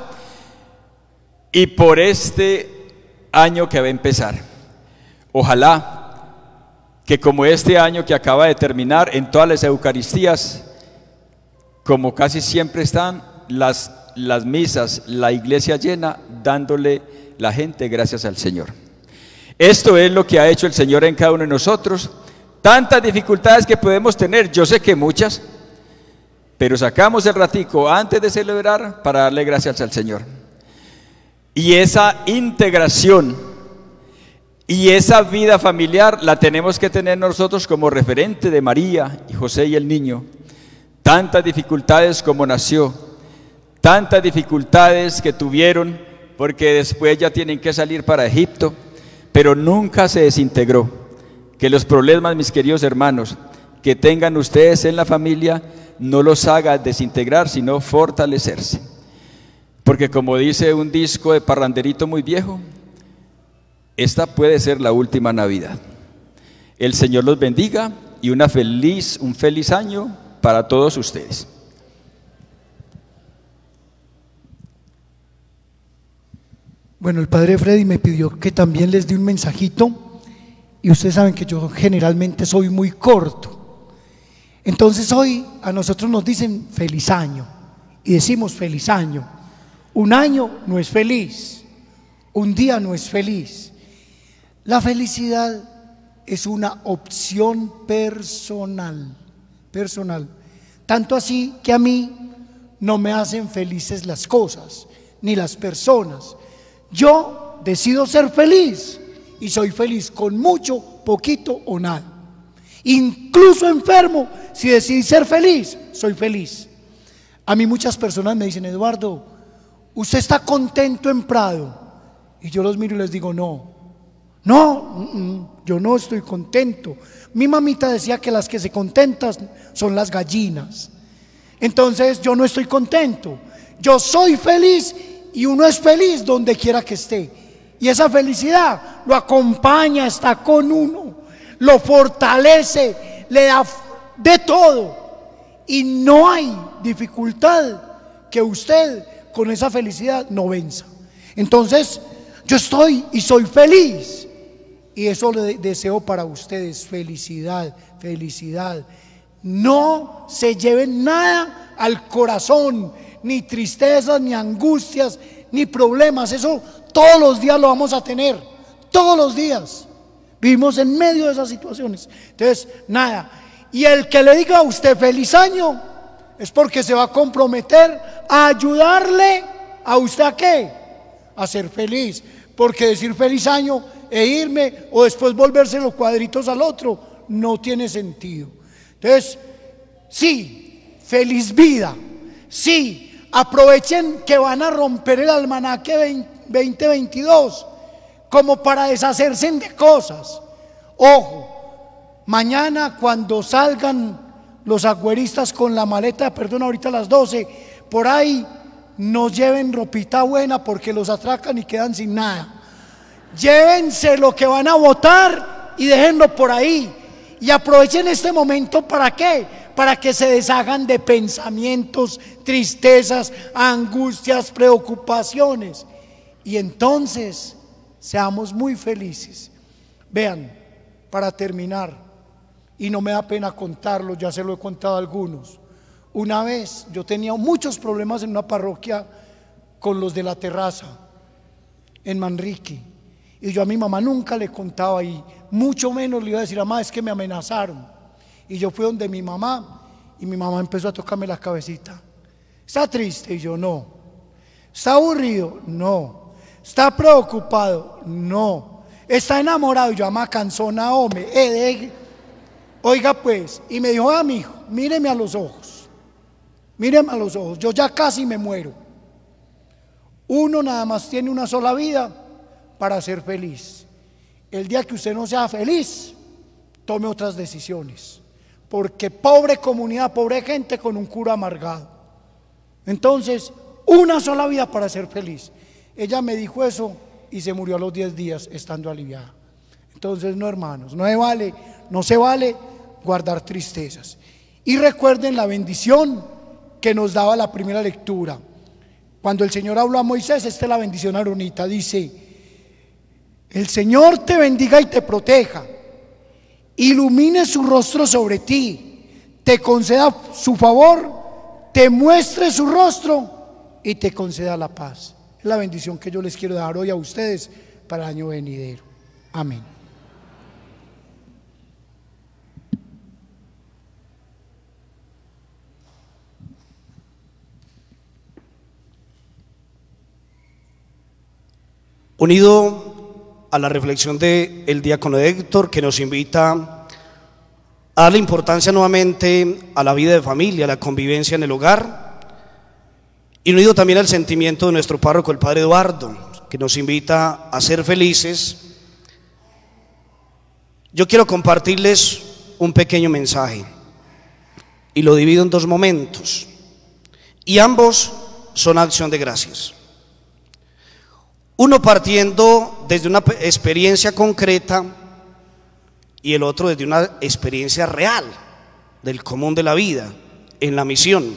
y por este año que va a empezar. Ojalá que como este año que acaba de terminar, en todas las Eucaristías, como casi siempre están las, las misas, la iglesia llena, dándole la gente gracias al Señor. Esto es lo que ha hecho el Señor en cada uno de nosotros. Tantas dificultades que podemos tener, yo sé que muchas, pero sacamos el ratico antes de celebrar para darle gracias al Señor. Y esa integración y esa vida familiar la tenemos que tener nosotros como referente de María y José y el niño. Tantas dificultades como nació, tantas dificultades que tuvieron, porque después ya tienen que salir para Egipto, pero nunca se desintegró. Que los problemas, mis queridos hermanos, que tengan ustedes en la familia, no los haga desintegrar, sino fortalecerse. Porque como dice un disco de parranderito muy viejo, esta puede ser la última Navidad. El Señor los bendiga y una feliz, un feliz año para todos ustedes. Bueno, el padre Freddy me pidió que también les dé un mensajito y ustedes saben que yo generalmente soy muy corto. Entonces hoy a nosotros nos dicen feliz año y decimos feliz año. Un año no es feliz, un día no es feliz. La felicidad es una opción personal, personal. Tanto así que a mí no me hacen felices las cosas, ni las personas. Yo decido ser feliz y soy feliz con mucho, poquito o nada. Incluso enfermo, si decidí ser feliz, soy feliz. A mí muchas personas me dicen: Eduardo, ¿usted está contento en Prado? Y yo los miro y les digo: no, no, yo no estoy contento. Mi mamita decía que las que se contentan son las gallinas. Entonces yo no estoy contento. Yo soy feliz, y uno es feliz donde quiera que esté. Y esa felicidad lo acompaña, está con uno, lo fortalece, le da de todo. Y no hay dificultad que usted con esa felicidad no venza. Entonces yo estoy y soy feliz, y eso le deseo para ustedes: felicidad, felicidad. No se lleven nada al corazón, ni tristezas, ni angustias, ni problemas. Eso todos los días lo vamos a tener, todos los días vivimos en medio de esas situaciones. Entonces, nada. Y el que le diga a usted feliz año es porque se va a comprometer a ayudarle a usted a qué, a ser feliz. Porque decir feliz año e irme o después volverse los cuadritos al otro no tiene sentido. Entonces, sí, feliz vida. Sí, aprovechen que van a romper el almanaque veinte veintidós como para deshacerse de cosas. Ojo, mañana cuando salgan los agüeristas con la maleta, perdón, ahorita a las doce, por ahí no lleven ropita buena porque los atracan y quedan sin nada. Llévense lo que van a botar y déjenlo por ahí. Y aprovechen este momento, ¿para qué? Para que se deshagan de pensamientos, tristezas, angustias, preocupaciones. Y entonces seamos muy felices. Vean, para terminar, y no me da pena contarlo, ya se lo he contado a algunos. Una vez yo tenía muchos problemas en una parroquia con los de la terraza, en Manrique. Y yo a mi mamá nunca le contaba, y mucho menos le iba a decir: mamá, es que me amenazaron. Y yo fui donde mi mamá, y mi mamá empezó a tocarme la cabecita. ¿Está triste? Y yo: no. ¿Está aburrido? No. ¿Está preocupado? No. ¿Está enamorado? Y yo: mamá, canzona, hombre. Eh, de... Oiga pues, y me dijo: ah, mi hijo, míreme a los ojos. Míreme a los ojos, yo ya casi me muero. Uno nada más tiene una sola vida para ser feliz. El día que usted no sea feliz, tome otras decisiones, porque pobre comunidad, pobre gente con un cura amargado. Entonces, una sola vida para ser feliz. Ella me dijo eso y se murió a los diez días estando aliviada. Entonces, no, hermanos, no se vale, no se vale guardar tristezas. Y recuerden la bendición que nos daba la primera lectura. Cuando el Señor habló a Moisés, esta es la bendición aronita, dice: el Señor te bendiga y te proteja, ilumine su rostro sobre ti, te conceda su favor, te muestre su rostro y te conceda la paz. Es la bendición que yo les quiero dar hoy a ustedes para el año venidero. Amén. Unido a la reflexión del diácono Héctor, que nos invita a darle importancia nuevamente a la vida de familia, a la convivencia en el hogar, y unido también al sentimiento de nuestro párroco, el padre Eduardo, que nos invita a ser felices, yo quiero compartirles un pequeño mensaje, y lo divido en dos momentos, y ambos son acción de gracias. Uno partiendo desde una experiencia concreta y el otro desde una experiencia real del común de la vida, en la misión.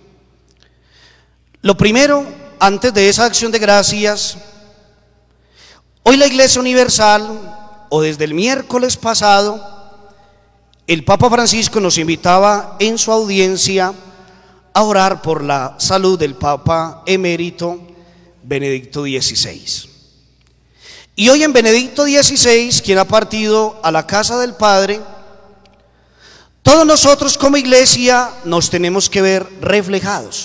Lo primero, antes de esa acción de gracias, hoy la Iglesia Universal, o desde el miércoles pasado, el Papa Francisco nos invitaba en su audiencia a orar por la salud del Papa emérito Benedicto dieciséis. Y hoy en Benedicto dieciséis, quien ha partido a la casa del Padre, todos nosotros como iglesia nos tenemos que ver reflejados.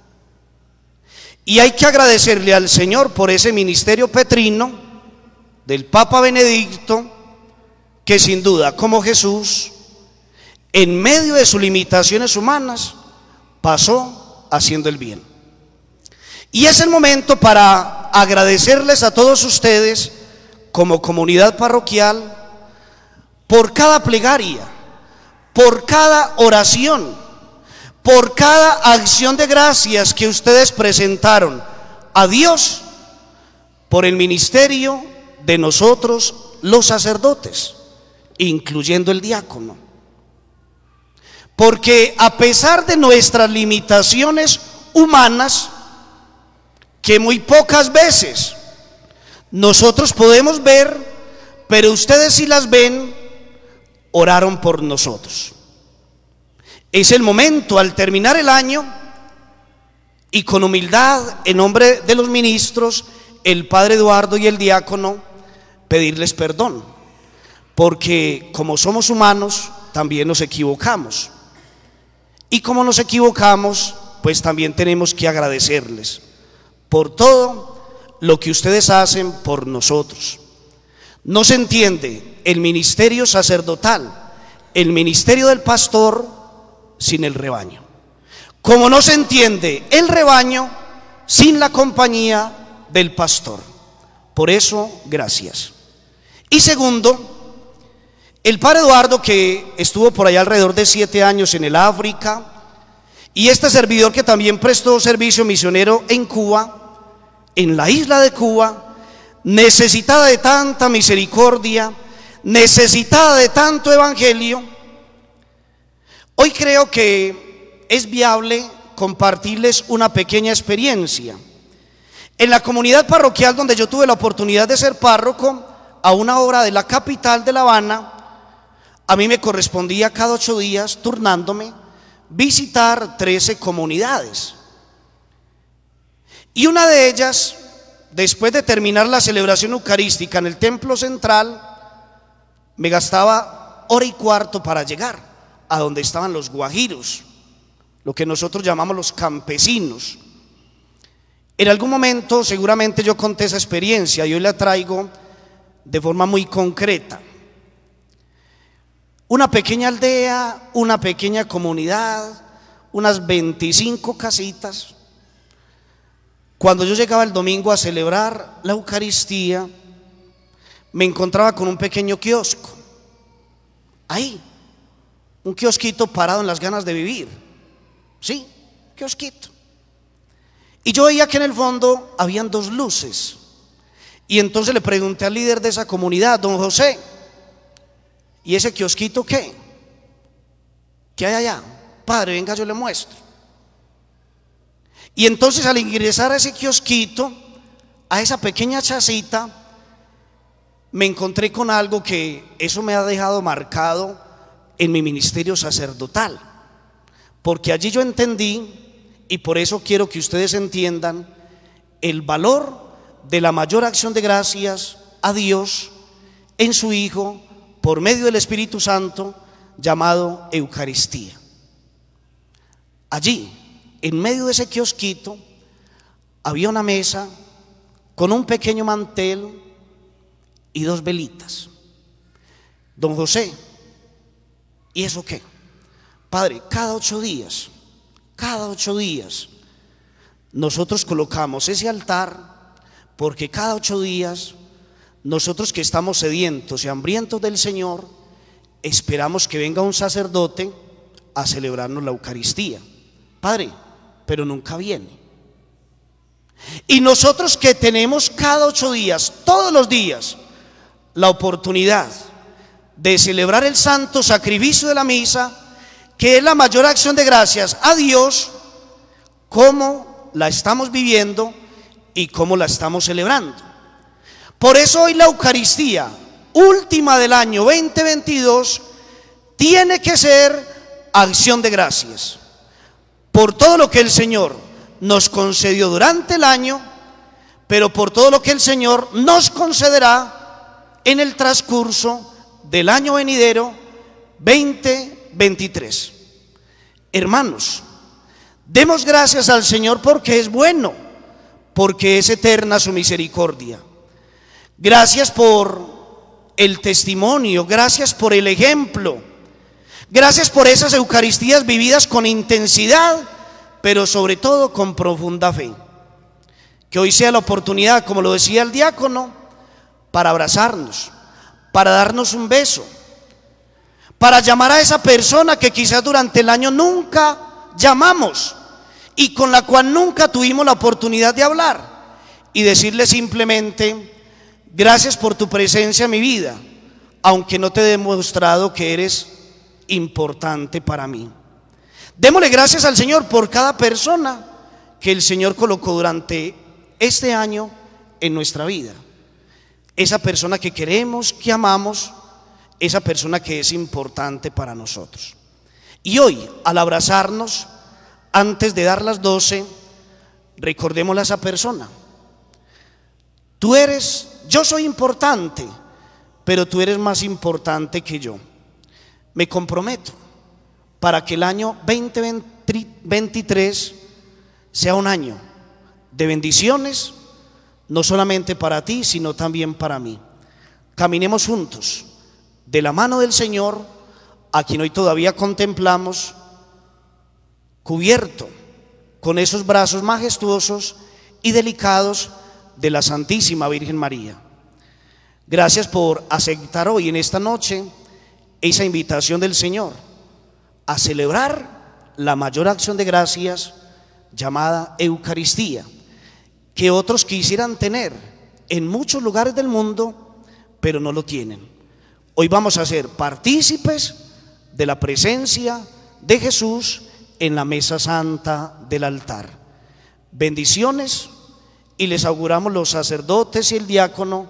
Y hay que agradecerle al Señor por ese ministerio petrino del Papa Benedicto, que sin duda, como Jesús, en medio de sus limitaciones humanas, pasó haciendo el bien. Y es el momento para agradecerles a todos ustedes como comunidad parroquial por cada plegaria, por cada oración, por cada acción de gracias que ustedes presentaron a Dios por el ministerio de nosotros los sacerdotes, incluyendo el diácono. Porque a pesar de nuestras limitaciones humanas, que muy pocas veces nosotros podemos ver, pero ustedes sí las ven, oraron por nosotros. Es el momento, al terminar el año, y con humildad, en nombre de los ministros, el padre Eduardo y el diácono, pedirles perdón, porque como somos humanos, también nos equivocamos. Y como nos equivocamos, pues también tenemos que agradecerles por todo lo que ustedes hacen por nosotros. No se entiende el ministerio sacerdotal, el ministerio del pastor, sin el rebaño. Como no se entiende el rebaño sin la compañía del pastor. Por eso, gracias. Y segundo, el padre Eduardo, que estuvo por allá alrededor de siete años en el África, y este servidor que también prestó servicio misionero en Cuba, en la isla de Cuba, necesitada de tanta misericordia, necesitada de tanto evangelio, hoy creo que es viable compartirles una pequeña experiencia. En la comunidad parroquial donde yo tuve la oportunidad de ser párroco, a una hora de la capital de La Habana, a mí me correspondía cada ocho días, turnándome, visitar trece comunidades. Y una de ellas, después de terminar la celebración eucarística en el templo central, me gastaba hora y cuarto para llegar a donde estaban los guajiros, lo que nosotros llamamos los campesinos. En algún momento seguramente yo conté esa experiencia y hoy la traigo de forma muy concreta. Una pequeña aldea, una pequeña comunidad, unas veinticinco casitas. Cuando yo llegaba el domingo a celebrar la Eucaristía, me encontraba con un pequeño kiosco, ahí, un kiosquito parado en las ganas de vivir, sí, kiosquito. Y yo veía que en el fondo habían dos luces, y entonces le pregunté al líder de esa comunidad, don José, ¿y ese kiosquito qué? ¿Qué hay allá? Padre, venga, yo le muestro. Y entonces al ingresar a ese kiosquito, a esa pequeña chacita, me encontré con algo que eso me ha dejado marcado en mi ministerio sacerdotal, porque allí yo entendí, y por eso quiero que ustedes entiendan el valor de la mayor acción de gracias a Dios en su Hijo por medio del Espíritu Santo, llamado Eucaristía. Allí, en medio de ese kiosquito, había una mesa con un pequeño mantel y dos velitas. Don José, ¿y eso qué? Padre, cada ocho días, cada ocho días, nosotros colocamos ese altar, porque cada ocho días, nosotros que estamos sedientos y hambrientos del Señor, esperamos que venga un sacerdote a celebrarnos la Eucaristía. Padre, pero nunca viene. Y nosotros que tenemos cada ocho días, todos los días, la oportunidad de celebrar el santo sacrificio de la misa, que es la mayor acción de gracias a Dios, cómo la estamos viviendo y cómo la estamos celebrando. Por eso hoy la Eucaristía última del año veinte veintidós tiene que ser acción de gracias por todo lo que el Señor nos concedió durante el año, pero por todo lo que el Señor nos concederá en el transcurso del año venidero veinte veintitrés. Hermanos, demos gracias al Señor porque es bueno, porque es eterna su misericordia. Gracias por el testimonio, gracias por el ejemplo, gracias por esas Eucaristías vividas con intensidad pero sobre todo con profunda fe. Que hoy sea la oportunidad, como lo decía el diácono, para abrazarnos, para darnos un beso, para llamar a esa persona que quizás durante el año nunca llamamos y con la cual nunca tuvimos la oportunidad de hablar, y decirle simplemente: gracias por tu presencia en mi vida, aunque no te he demostrado que eres importante para mí. Démosle gracias al Señor por cada persona que el Señor colocó durante este año en nuestra vida. Esa persona que queremos, que amamos, esa persona que es importante para nosotros. Y hoy, al abrazarnos, antes de dar las doce, recordémosle a esa persona: tú eres, yo soy importante, pero tú eres más importante que yo. Me comprometo para que el año veinte veintitrés sea un año de bendiciones, no solamente para ti, sino también para mí. Caminemos juntos de la mano del Señor, a quien hoy todavía contemplamos, cubierto con esos brazos majestuosos y delicados de la Santísima Virgen María. Gracias por aceptar hoy, en esta noche, esa invitación del Señor a celebrar la mayor acción de gracias llamada Eucaristía, que otros quisieran tener en muchos lugares del mundo, pero no lo tienen. Hoy vamos a ser partícipes de la presencia de Jesús en la mesa santa del altar. Bendiciones, y les auguramos los sacerdotes y el diácono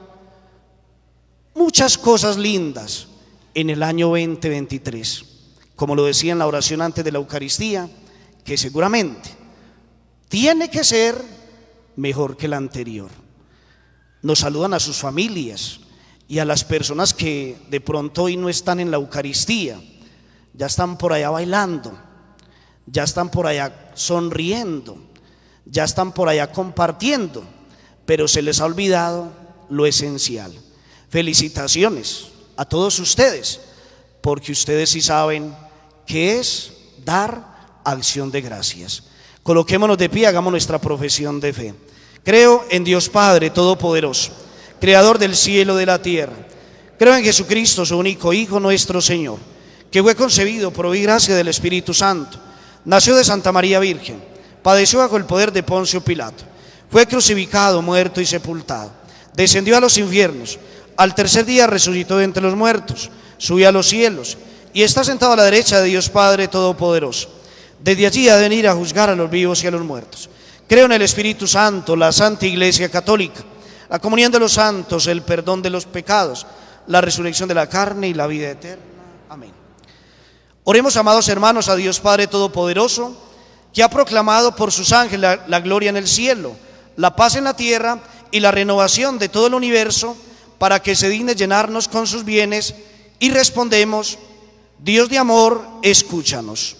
muchas cosas lindas en el año veinte veintitrés. Como lo decía en la oración antes de la Eucaristía, que seguramente tiene que ser mejor que la anterior. Nos saludan a sus familias y a las personas que de pronto hoy no están en la Eucaristía. Ya están por allá bailando, ya están por allá sonriendo, ya están por allá compartiendo, pero se les ha olvidado lo esencial. Felicitaciones a todos ustedes, porque ustedes sí saben qué es dar acción de gracias. Coloquémonos de pie, hagamos nuestra profesión de fe. Creo en Dios Padre Todopoderoso, Creador del cielo y de la tierra. Creo en Jesucristo, su único Hijo, nuestro Señor, que fue concebido por obra y gracia del Espíritu Santo, nació de Santa María Virgen, padeció bajo el poder de Poncio Pilato, fue crucificado, muerto y sepultado, descendió a los infiernos, al tercer día resucitó de entre los muertos, subió a los cielos y está sentado a la derecha de Dios Padre Todopoderoso. Desde allí ha de venir a juzgar a los vivos y a los muertos. Creo en el Espíritu Santo, la Santa Iglesia Católica, la comunión de los santos, el perdón de los pecados, la resurrección de la carne y la vida eterna. Amén. Oremos, amados hermanos, a Dios Padre Todopoderoso, que ha proclamado por sus ángeles la, la gloria en el cielo, la paz en la tierra y la renovación de todo el universo, para que se digne llenarnos con sus bienes, y respondemos: Dios de amor, escúchanos.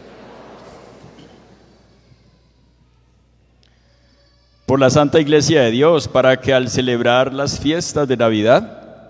Por la Santa Iglesia de Dios, para que al celebrar las fiestas de Navidad,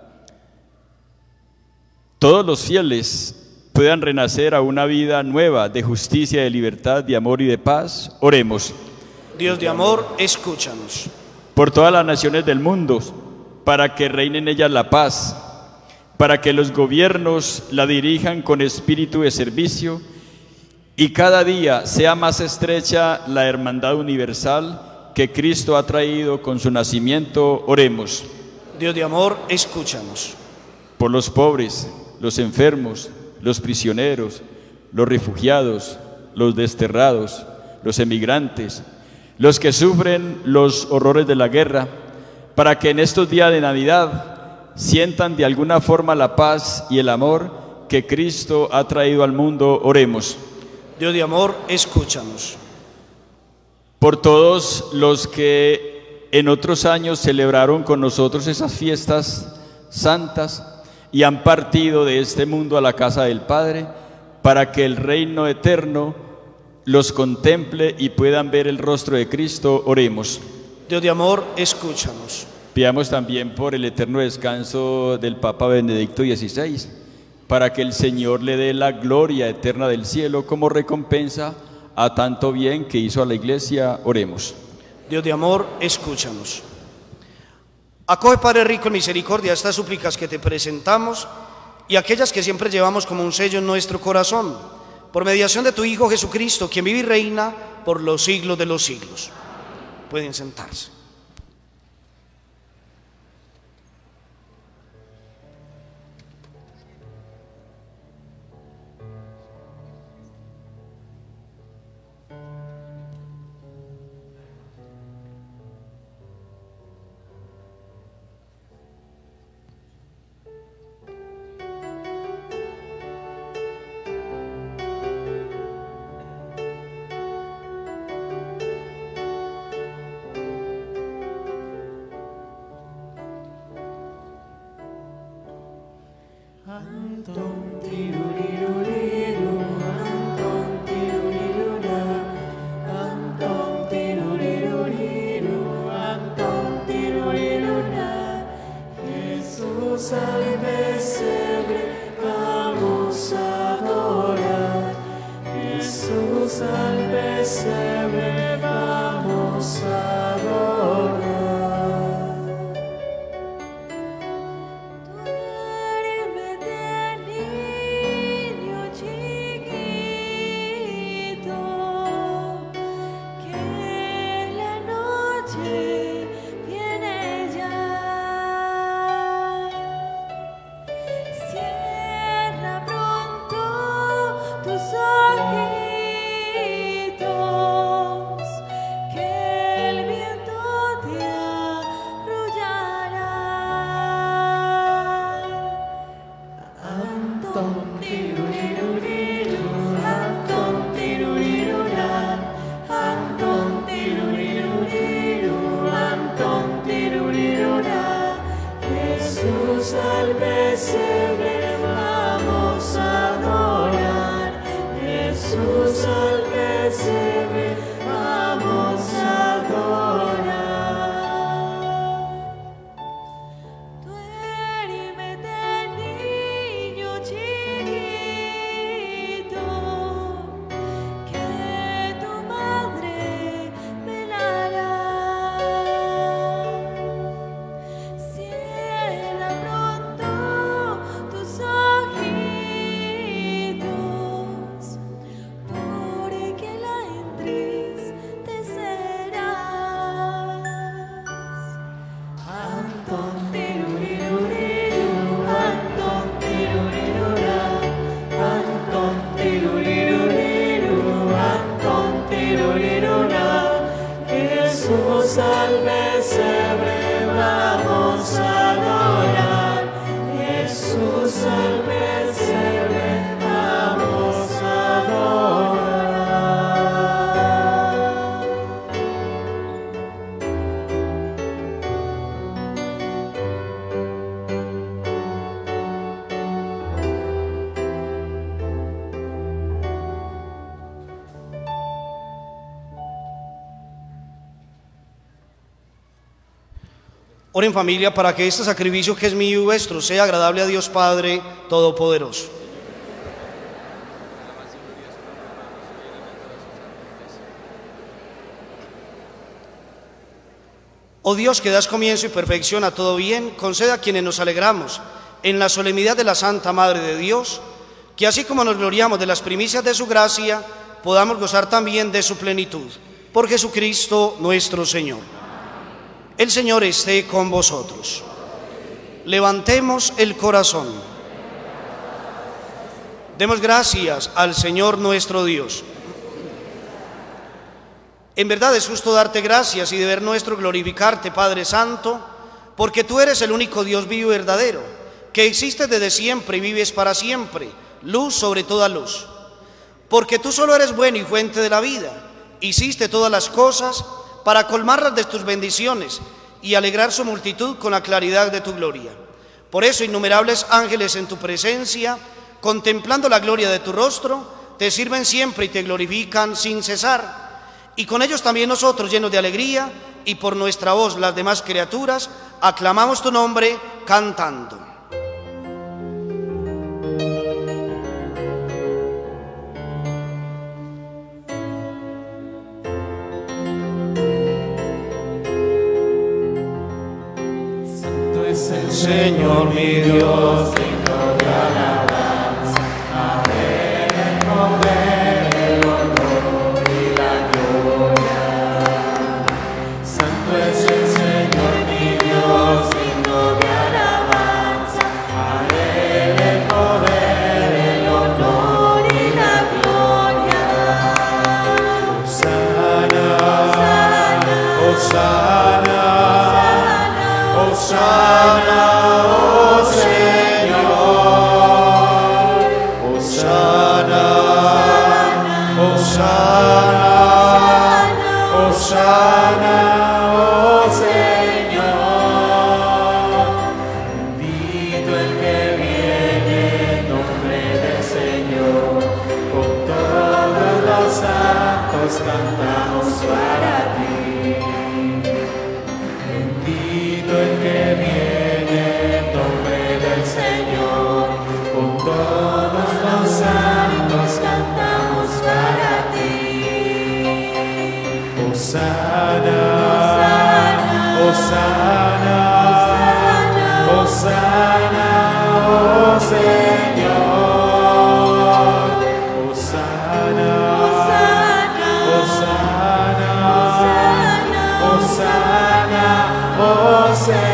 todos los fieles puedan renacer a una vida nueva de justicia, de libertad, de amor y de paz, oremos. Dios de amor, escúchanos. Por todas las naciones del mundo, para que reine en ellas la paz, para que los gobiernos la dirijan con espíritu de servicio y cada día sea más estrecha la hermandad universal que Cristo ha traído con su nacimiento, oremos. Dios de amor, escúchanos. Por los pobres, los enfermos, los prisioneros, los refugiados, los desterrados, los emigrantes, los que sufren los horrores de la guerra, para que en estos días de Navidad sientan de alguna forma la paz y el amor que Cristo ha traído al mundo, oremos. Dios de amor, escúchanos. Por todos los que en otros años celebraron con nosotros esas fiestas santas y han partido de este mundo a la casa del Padre, para que el reino eterno los contemple y puedan ver el rostro de Cristo, oremos. Dios de amor, escúchanos. Pidamos también por el eterno descanso del Papa Benedicto dieciséis, para que el Señor le dé la gloria eterna del cielo como recompensa a tanto bien que hizo a la Iglesia. Oremos. Dios de amor, escúchanos. Acoge, Padre rico en misericordia, estas súplicas que te presentamos y aquellas que siempre llevamos como un sello en nuestro corazón, por mediación de tu Hijo Jesucristo, quien vive y reina por los siglos de los siglos. Pueden sentarse. Oren, familia, para que este sacrificio que es mío y vuestro sea agradable a Dios Padre Todopoderoso. Oh Dios, que das comienzo y perfección a todo bien, conceda a quienes nos alegramos en la solemnidad de la Santa Madre de Dios, que así como nos gloriamos de las primicias de su gracia, podamos gozar también de su plenitud. Por Jesucristo nuestro Señor. El Señor esté con vosotros. Levantemos el corazón. Demos gracias al Señor nuestro Dios. En verdad es justo darte gracias y deber nuestro glorificarte, Padre Santo, porque tú eres el único Dios vivo y verdadero, que existes desde siempre y vives para siempre, luz sobre toda luz. Porque tú solo eres bueno y fuente de la vida, hiciste todas las cosas para colmarlas de tus bendiciones y alegrar su multitud con la claridad de tu gloria. Por eso innumerables ángeles en tu presencia, contemplando la gloria de tu rostro, te sirven siempre y te glorifican sin cesar. Y con ellos también nosotros, llenos de alegría, y por nuestra voz las demás criaturas, aclamamos tu nombre cantando. Señor mi Dios, digno de alabanza. A Él el poder, el honor y la gloria. Santo es el Señor mi Dios, digno de alabanza. A Él el poder, el honor y la gloria. Hosana, Hosana, Hosana, oh Señor. Hosana, Hosana, Hosana, oh Señor. Bendito el que viene en nombre del Señor. Con todos los santos cantamos para ti. Bendito el que viene en nombre del Señor. Con todos los santos cantamos para ti. Hosana, Hosana, Hosana, oh Señor. Hosana, Hosana, Hosana, oh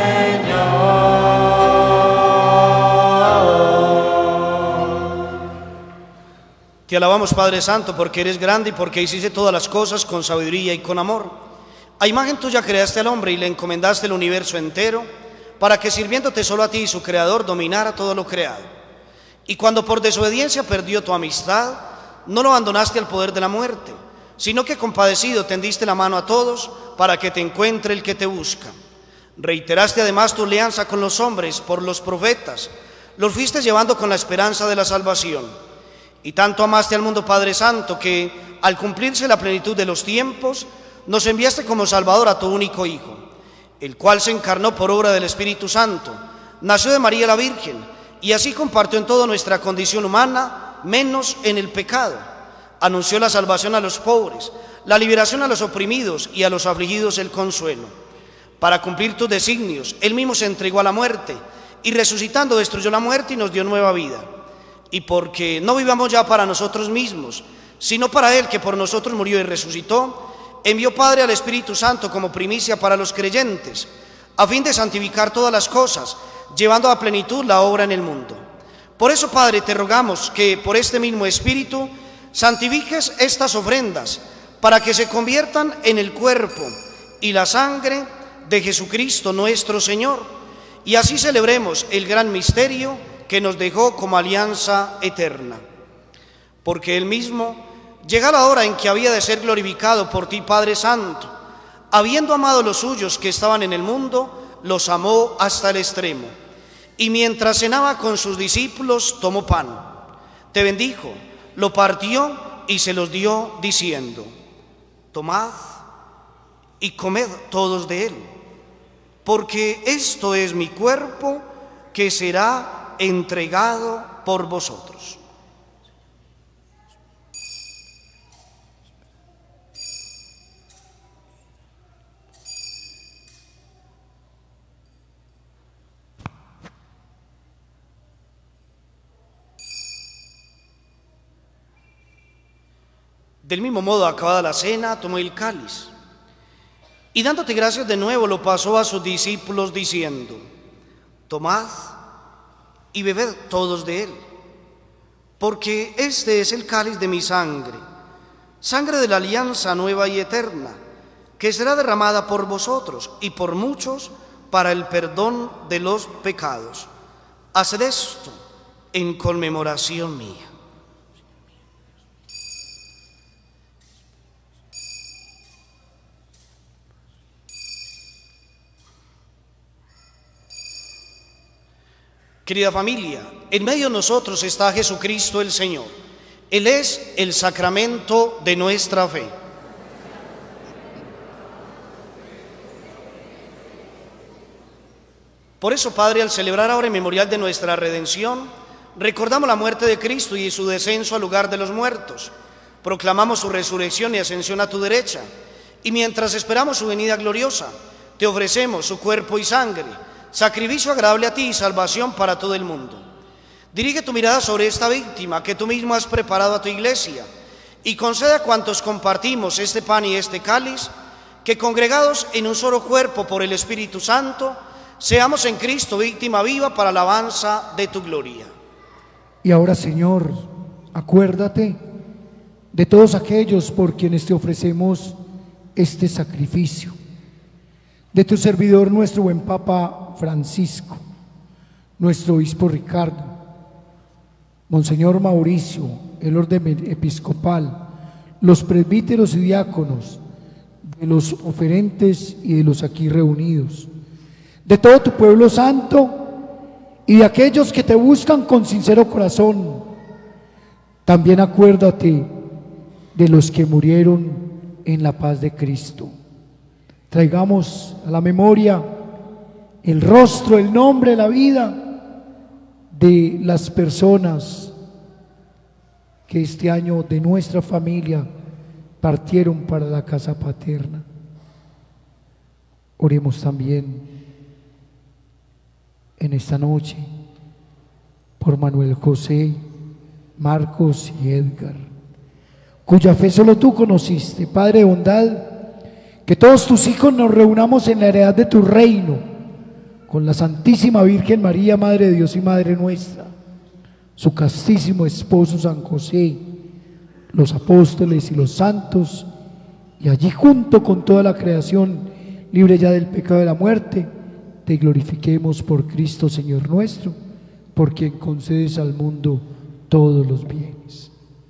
Señor. Te alabamos, Padre Santo, porque eres grande y porque hiciste todas las cosas con sabiduría y con amor. A imagen tuya creaste al hombre y le encomendaste el universo entero, para que sirviéndote solo a ti, su creador, dominara todo lo creado. Y cuando por desobediencia perdió tu amistad, no lo abandonaste al poder de la muerte, sino que compadecido tendiste la mano a todos para que te encuentre el que te busca. Reiteraste además tu alianza con los hombres por los profetas, los fuiste llevando con la esperanza de la salvación. Y tanto amaste al mundo, Padre Santo, que al cumplirse la plenitud de los tiempos, nos enviaste como Salvador a tu único Hijo, el cual se encarnó por obra del Espíritu Santo, nació de María la Virgen, y así compartió en toda nuestra condición humana, menos en el pecado. Anunció la salvación a los pobres, la liberación a los oprimidos y a los afligidos el consuelo. Para cumplir tus designios, Él mismo se entregó a la muerte, y resucitando destruyó la muerte y nos dio nueva vida. Y porque no vivamos ya para nosotros mismos, sino para Él que por nosotros murió y resucitó, envió Padre al Espíritu Santo como primicia para los creyentes, a fin de santificar todas las cosas, llevando a plenitud la obra en el mundo. Por eso, Padre, te rogamos que por este mismo Espíritu santifiques estas ofrendas, para que se conviertan en el cuerpo y la sangre de Jesucristo nuestro Señor, y así celebremos el gran misterio que nos dejó como alianza eterna. Porque Él mismo, llega la hora en que había de ser glorificado por ti, Padre Santo, habiendo amado a los suyos que estaban en el mundo, los amó hasta el extremo. Y mientras cenaba con sus discípulos, tomó pan, te bendijo, lo partió y se los dio, diciendo: tomad y comed todos de él, porque esto es mi cuerpo que será entregado por vosotros. Del mismo modo, acabada la cena, tomó el cáliz y dándote gracias de nuevo lo pasó a sus discípulos diciendo: tomad y bebed todos de él, porque este es el cáliz de mi sangre, sangre de la alianza nueva y eterna, que será derramada por vosotros y por muchos para el perdón de los pecados. Haced esto en conmemoración mía. Querida familia, en medio de nosotros está Jesucristo el Señor. Él es el sacramento de nuestra fe. Por eso, Padre, al celebrar ahora el memorial de nuestra redención, recordamos la muerte de Cristo y su descenso al lugar de los muertos. Proclamamos su resurrección y ascensión a tu derecha. Y mientras esperamos su venida gloriosa, te ofrecemos su cuerpo y sangre, sacrificio agradable a ti y salvación para todo el mundo. Dirige tu mirada sobre esta víctima que tú mismo has preparado a tu iglesia y concede a cuantos compartimos este pan y este cáliz, que congregados en un solo cuerpo por el Espíritu Santo, seamos en Cristo víctima viva para la alabanza de tu gloria. Y ahora, Señor, acuérdate de todos aquellos por quienes te ofrecemos este sacrificio, de tu servidor, nuestro buen Papa Francisco, nuestro obispo Ricardo, Monseñor Mauricio, el orden episcopal, los presbíteros y diáconos, de los oferentes y de los aquí reunidos, de todo tu pueblo santo y de aquellos que te buscan con sincero corazón. También acuérdate de los que murieron en la paz de Cristo. Traigamos a la memoria el rostro, el nombre, la vida de las personas que este año de nuestra familia partieron para la casa paterna. Oremos también en esta noche por Manuel José, Marcos y Edgar, cuya fe solo tú conociste. Padre de bondad, que todos tus hijos nos reunamos en la heredad de tu reino, con la Santísima Virgen María, Madre de Dios y Madre nuestra, su castísimo esposo San José, los apóstoles y los santos, y allí junto con toda la creación, libre ya del pecado de la muerte, te glorifiquemos por Cristo Señor nuestro, por quien concedes al mundo todos los bienes.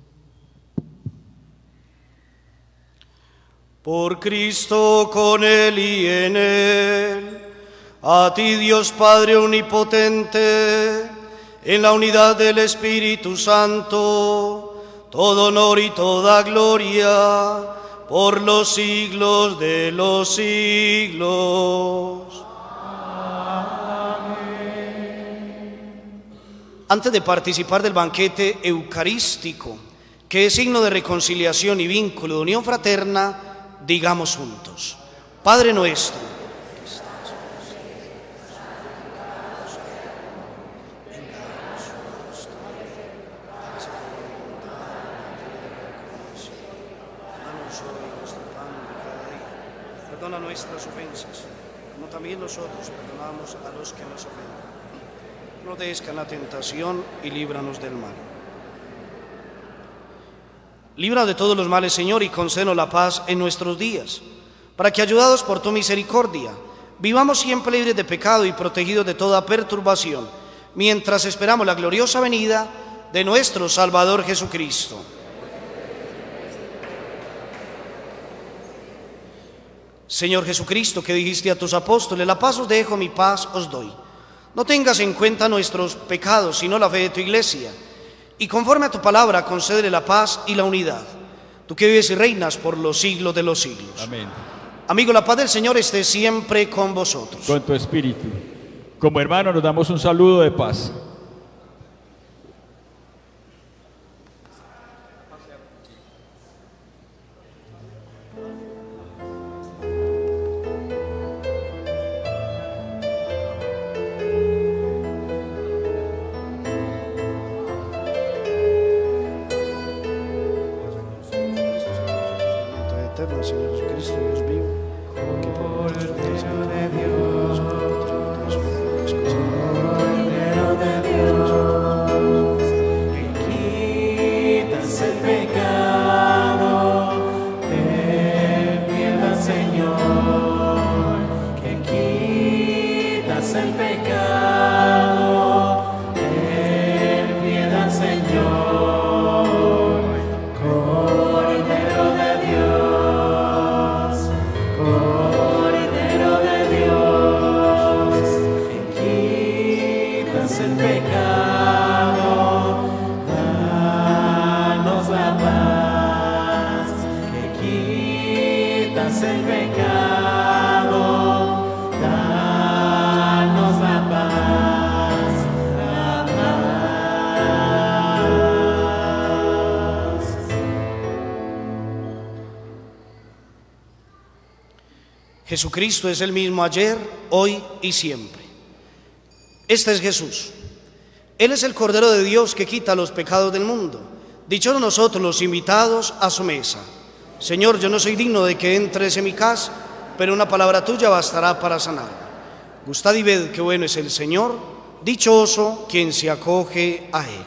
Por Cristo, con Él y en Él, a ti Dios Padre omnipotente, en la unidad del Espíritu Santo, todo honor y toda gloria, por los siglos de los siglos. Amén. Antes de participar del banquete eucarístico, que es signo de reconciliación y vínculo de unión fraterna, digamos juntos: Padre nuestro, que estás en los cielos, santificado sea tu nombre, venga a nosotros tu reino, hágase tu voluntad en la tierra como en el cielo. Danos hoy nuestro pan de cada día, perdona nuestras ofensas, como también nosotros perdonamos a los que nos ofenden. No dejes caer en la tentación y líbranos del mal. Líbranos de todos los males, Señor, y concédenos la paz en nuestros días, para que, ayudados por tu misericordia, vivamos siempre libres de pecado y protegidos de toda perturbación, mientras esperamos la gloriosa venida de nuestro Salvador Jesucristo. Señor Jesucristo, que dijiste a tus apóstoles: la paz os dejo, mi paz os doy. No tengas en cuenta nuestros pecados, sino la fe de tu iglesia, y conforme a tu palabra, concédele la paz y la unidad. Tú que vives y reinas por los siglos de los siglos. Amén. Amigo, la paz del Señor esté siempre con vosotros. Con tu espíritu. Como hermanos nos damos un saludo de paz. Eterno, Señor Jesucristo, Dios vivo, que por Cordero de Dios, Cordero de Dios, que quitas el pecado, ten piedad, Señor, que quitas el pecado, ten piedad, Señor. Cordero de Dios, Cordero de Dios, que quitas el pecado, danos la paz, que quitas el pecado, danos la paz, la paz. Jesucristo es el mismo ayer, hoy y siempre. Este es Jesús. Él es el Cordero de Dios que quita los pecados del mundo. Dichosos nosotros los invitados a su mesa. Señor, yo no soy digno de que entres en mi casa, pero una palabra tuya bastará para sanar. Gustad y ved qué bueno es el Señor, dichoso quien se acoge a Él.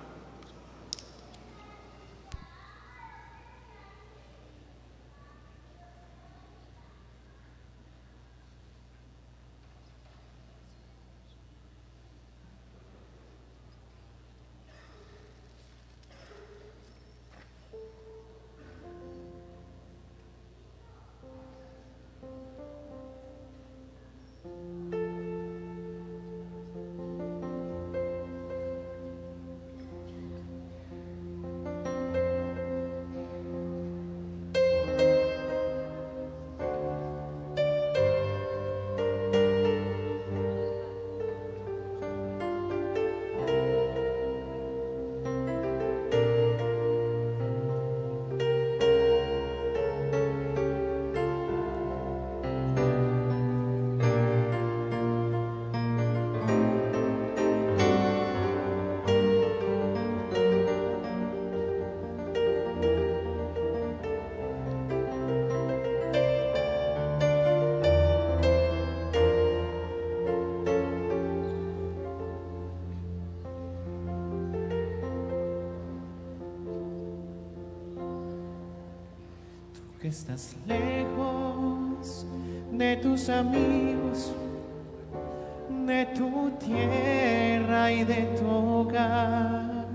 Que estás lejos de tus amigos, de tu tierra y de tu hogar,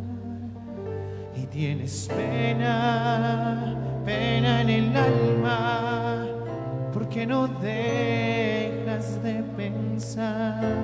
y tienes pena, pena en el alma, porque no dejas de pensar.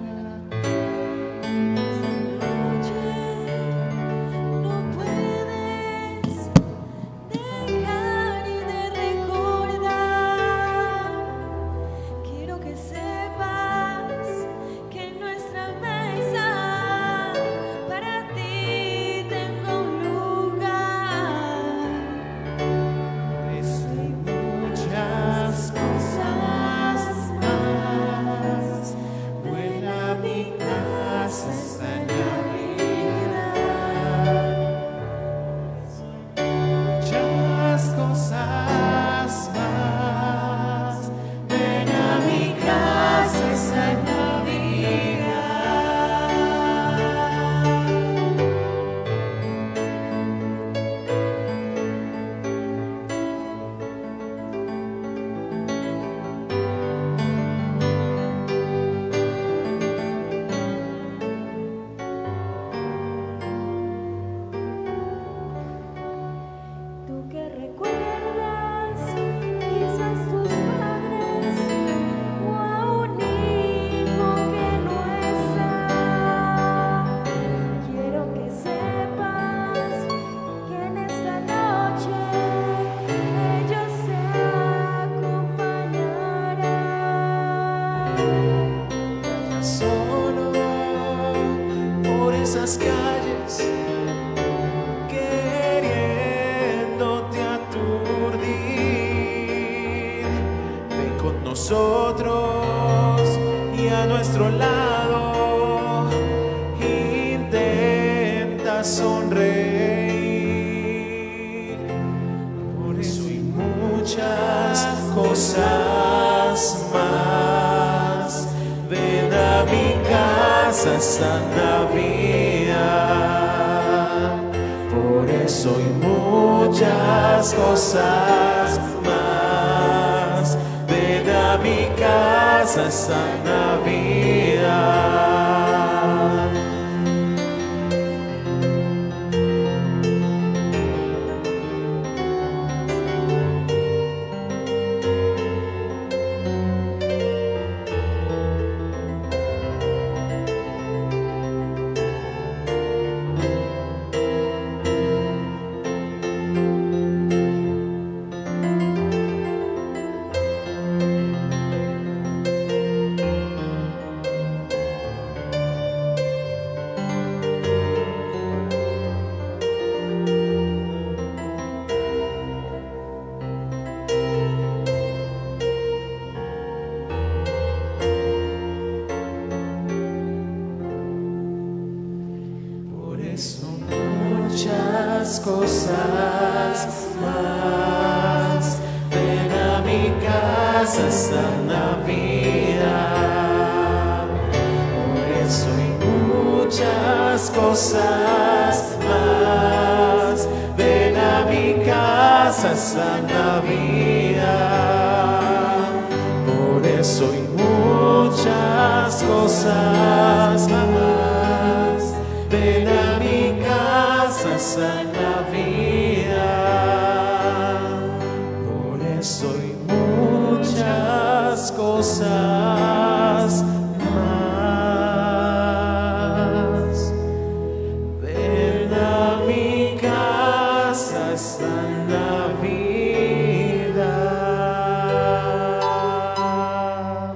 Esas calles queriéndote aturdir, ven con nosotros y a nuestro lado intenta sonreír. Por eso y muchas cosas más, ven a mi casa esta Navidad. Por eso y muchas cosas más, ven a mi casa esta Navidad. muchas cosas más. Ven a mi casa esta Navidad. Por eso hay muchas cosas más. Ven a mi casa esta Navidad. Por eso hay muchas cosas más. Ven a mi casa esta Navidad. Por eso hay muchas cosas más. Ven a mi casa esta Navidad.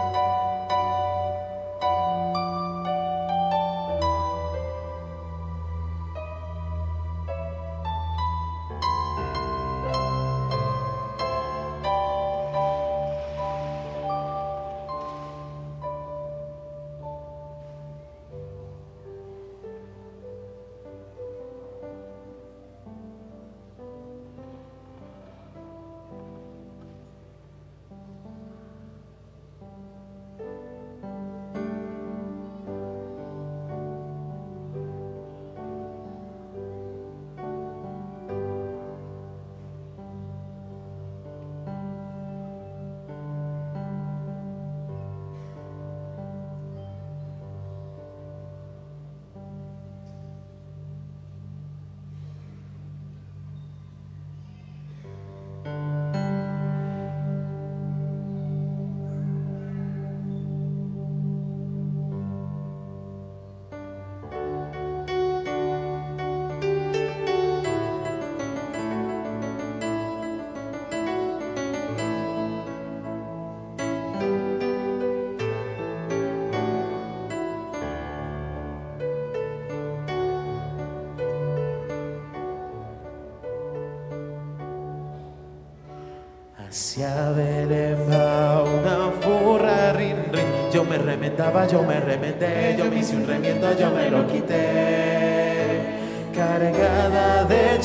Hacia Belén va una burra, rin, rin. Yo me remendaba, yo me remendé, yo me hice un remiendo, yo me lo quité. Cargada de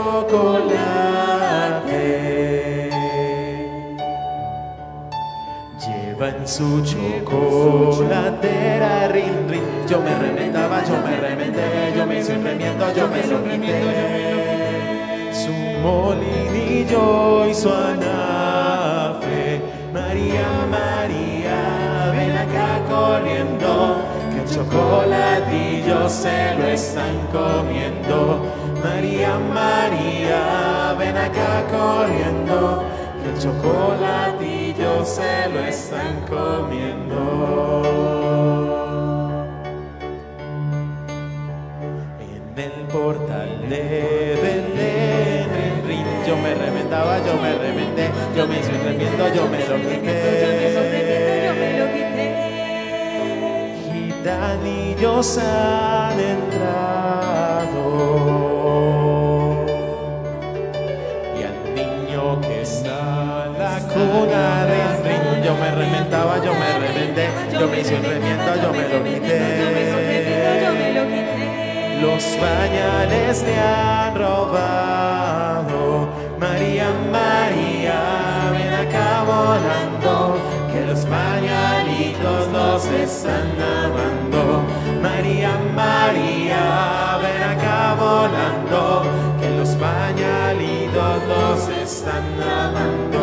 chocolate, lleva en su chocolatera, rin, rin. Yo me remendaba, yo me remendé, yo me hice un remiendo, yo me lo quité. Su molinillo y su anafe. María, María, ven acá corriendo, que el chocolatillo se lo están comiendo. María, María, ven acá corriendo, que el chocolatillo se lo están comiendo. En el portal de Belén, yo me remendaba, yo me remendé, yo me hice un remiendo, yo me lo quité. Gitanillos han entrado y al niño que está en la cuna, rin, rin. Yo me remendaba, yo me remendé, yo me hice un remiendo, yo me lo quité. Los pañales te han robado. María, María, ven acá volando, que los pañalitos los están lavando. María, María, ven acá volando, que los pañalitos los están lavando.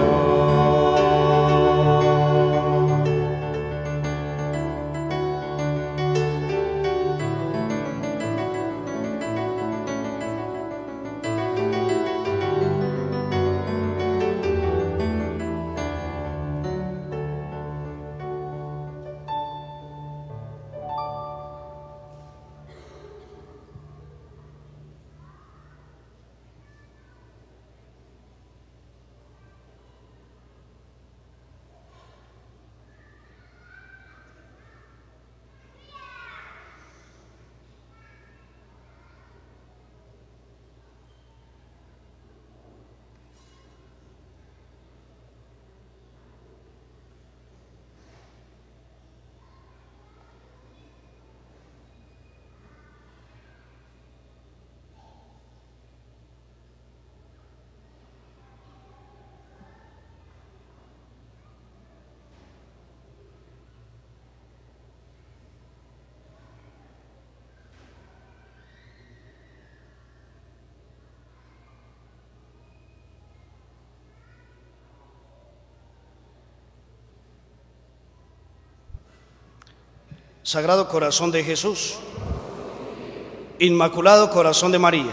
Sagrado Corazón de Jesús, Inmaculado Corazón de María,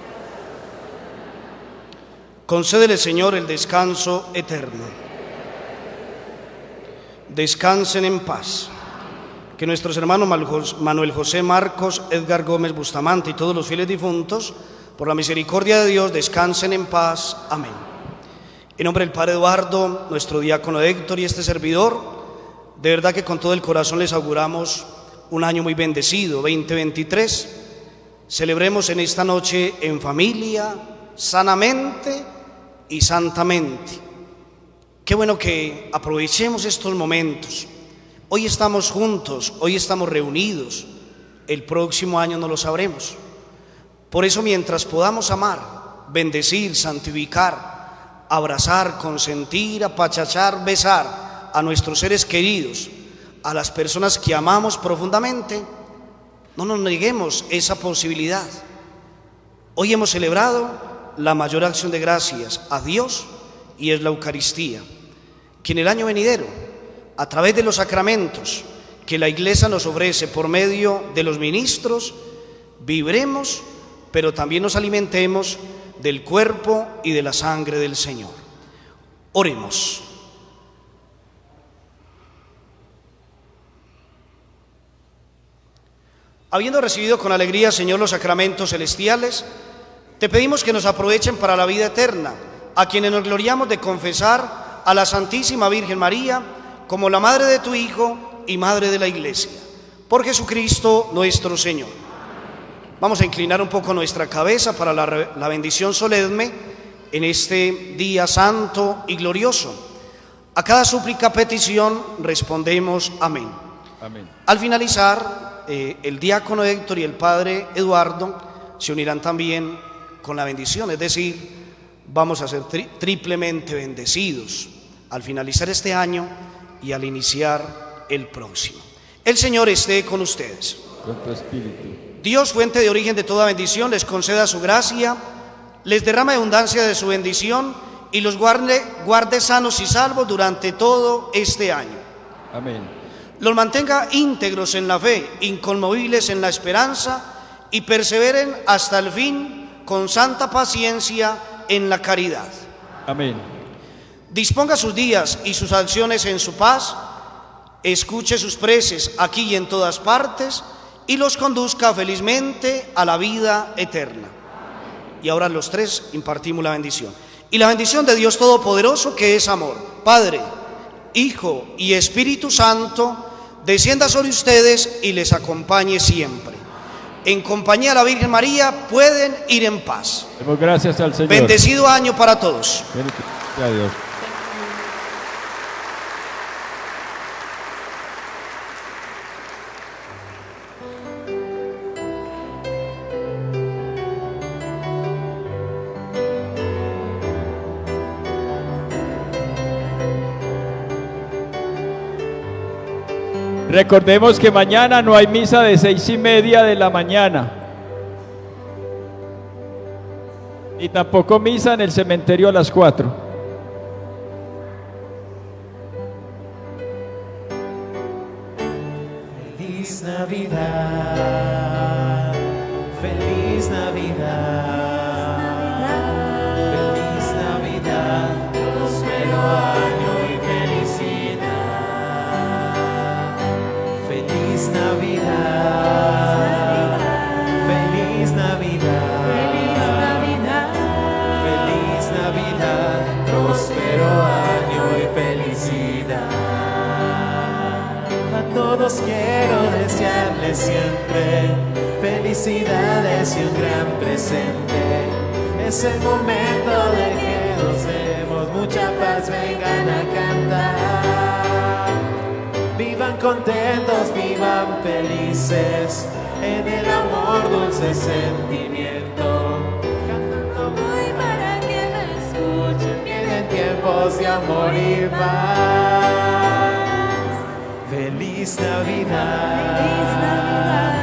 concédele, Señor, el descanso eterno. Descansen en paz. Que nuestros hermanos Manuel José Marcos, Edgar Gómez Bustamante y todos los fieles difuntos, por la misericordia de Dios, descansen en paz. Amén. En nombre del Padre Eduardo, nuestro diácono Héctor y este servidor, de verdad que con todo el corazón les auguramos un año muy bendecido, veinte veintitrés. Celebremos en esta noche en familia, sanamente y santamente. Qué bueno que aprovechemos estos momentos. Hoy estamos juntos, hoy estamos reunidos, el próximo año no lo sabremos. Por eso, mientras podamos amar, bendecir, santificar, abrazar, consentir, apachachar, besar a nuestros seres queridos, a las personas que amamos profundamente, no nos neguemos esa posibilidad. Hoy hemos celebrado la mayor acción de gracias a Dios y es la Eucaristía, que en el año venidero, a través de los sacramentos que la Iglesia nos ofrece por medio de los ministros, vibremos, pero también nos alimentemos del cuerpo y de la sangre del Señor. Oremos. Habiendo recibido con alegría, Señor, los sacramentos celestiales, te pedimos que nos aprovechen para la vida eterna, a quienes nos gloriamos de confesar a la Santísima Virgen María como la Madre de tu Hijo y Madre de la Iglesia. Por Jesucristo nuestro Señor. Vamos a inclinar un poco nuestra cabeza para la, la bendición solemne en este día santo y glorioso. A cada súplica, petición, respondemos amén. Amén. Al finalizar, eh, el diácono Héctor y el padre Eduardo se unirán también con la bendición, es decir, vamos a ser tri triplemente bendecidos al finalizar este año y al iniciar el próximo. El Señor esté con ustedes. Con tu espíritu. Dios, fuente de origen de toda bendición, les conceda su gracia, les derrame abundancia de su bendición y los guarde, guarde sanos y salvos durante todo este año. Amén. Los mantenga íntegros en la fe, inconmovibles en la esperanza y perseveren hasta el fin con santa paciencia en la caridad. Amén. Disponga sus días y sus acciones en su paz, escuche sus preces aquí y en todas partes y los conduzca felizmente a la vida eterna. Y ahora los tres impartimos la bendición. Y la bendición de Dios Todopoderoso, que es amor, Padre, Hijo y Espíritu Santo, descienda sobre ustedes y les acompañe siempre. En compañía de la Virgen María pueden ir en paz. Demos gracias al Señor. Bendecido año para todos. Bendito sea Dios. Recordemos que mañana no hay misa de seis y media de la mañana. Y tampoco misa en el cementerio a las cuatro. Feliz Navidad, feliz Navidad, feliz Navidad, próspero año y felicidad. Feliz Navidad, feliz Navidad, feliz Navidad, próspero año y felicidad. A todos quiero desearles siempre felicidades y un gran presente. Es el momento de que nos demos mucha paz, vengan a cantar. Vivan contentos, vivan felices, en el amor dulce sentimiento. Cantando muy para que me escuchen, vienen tiempos de amor y paz. Feliz Navidad, feliz Navidad,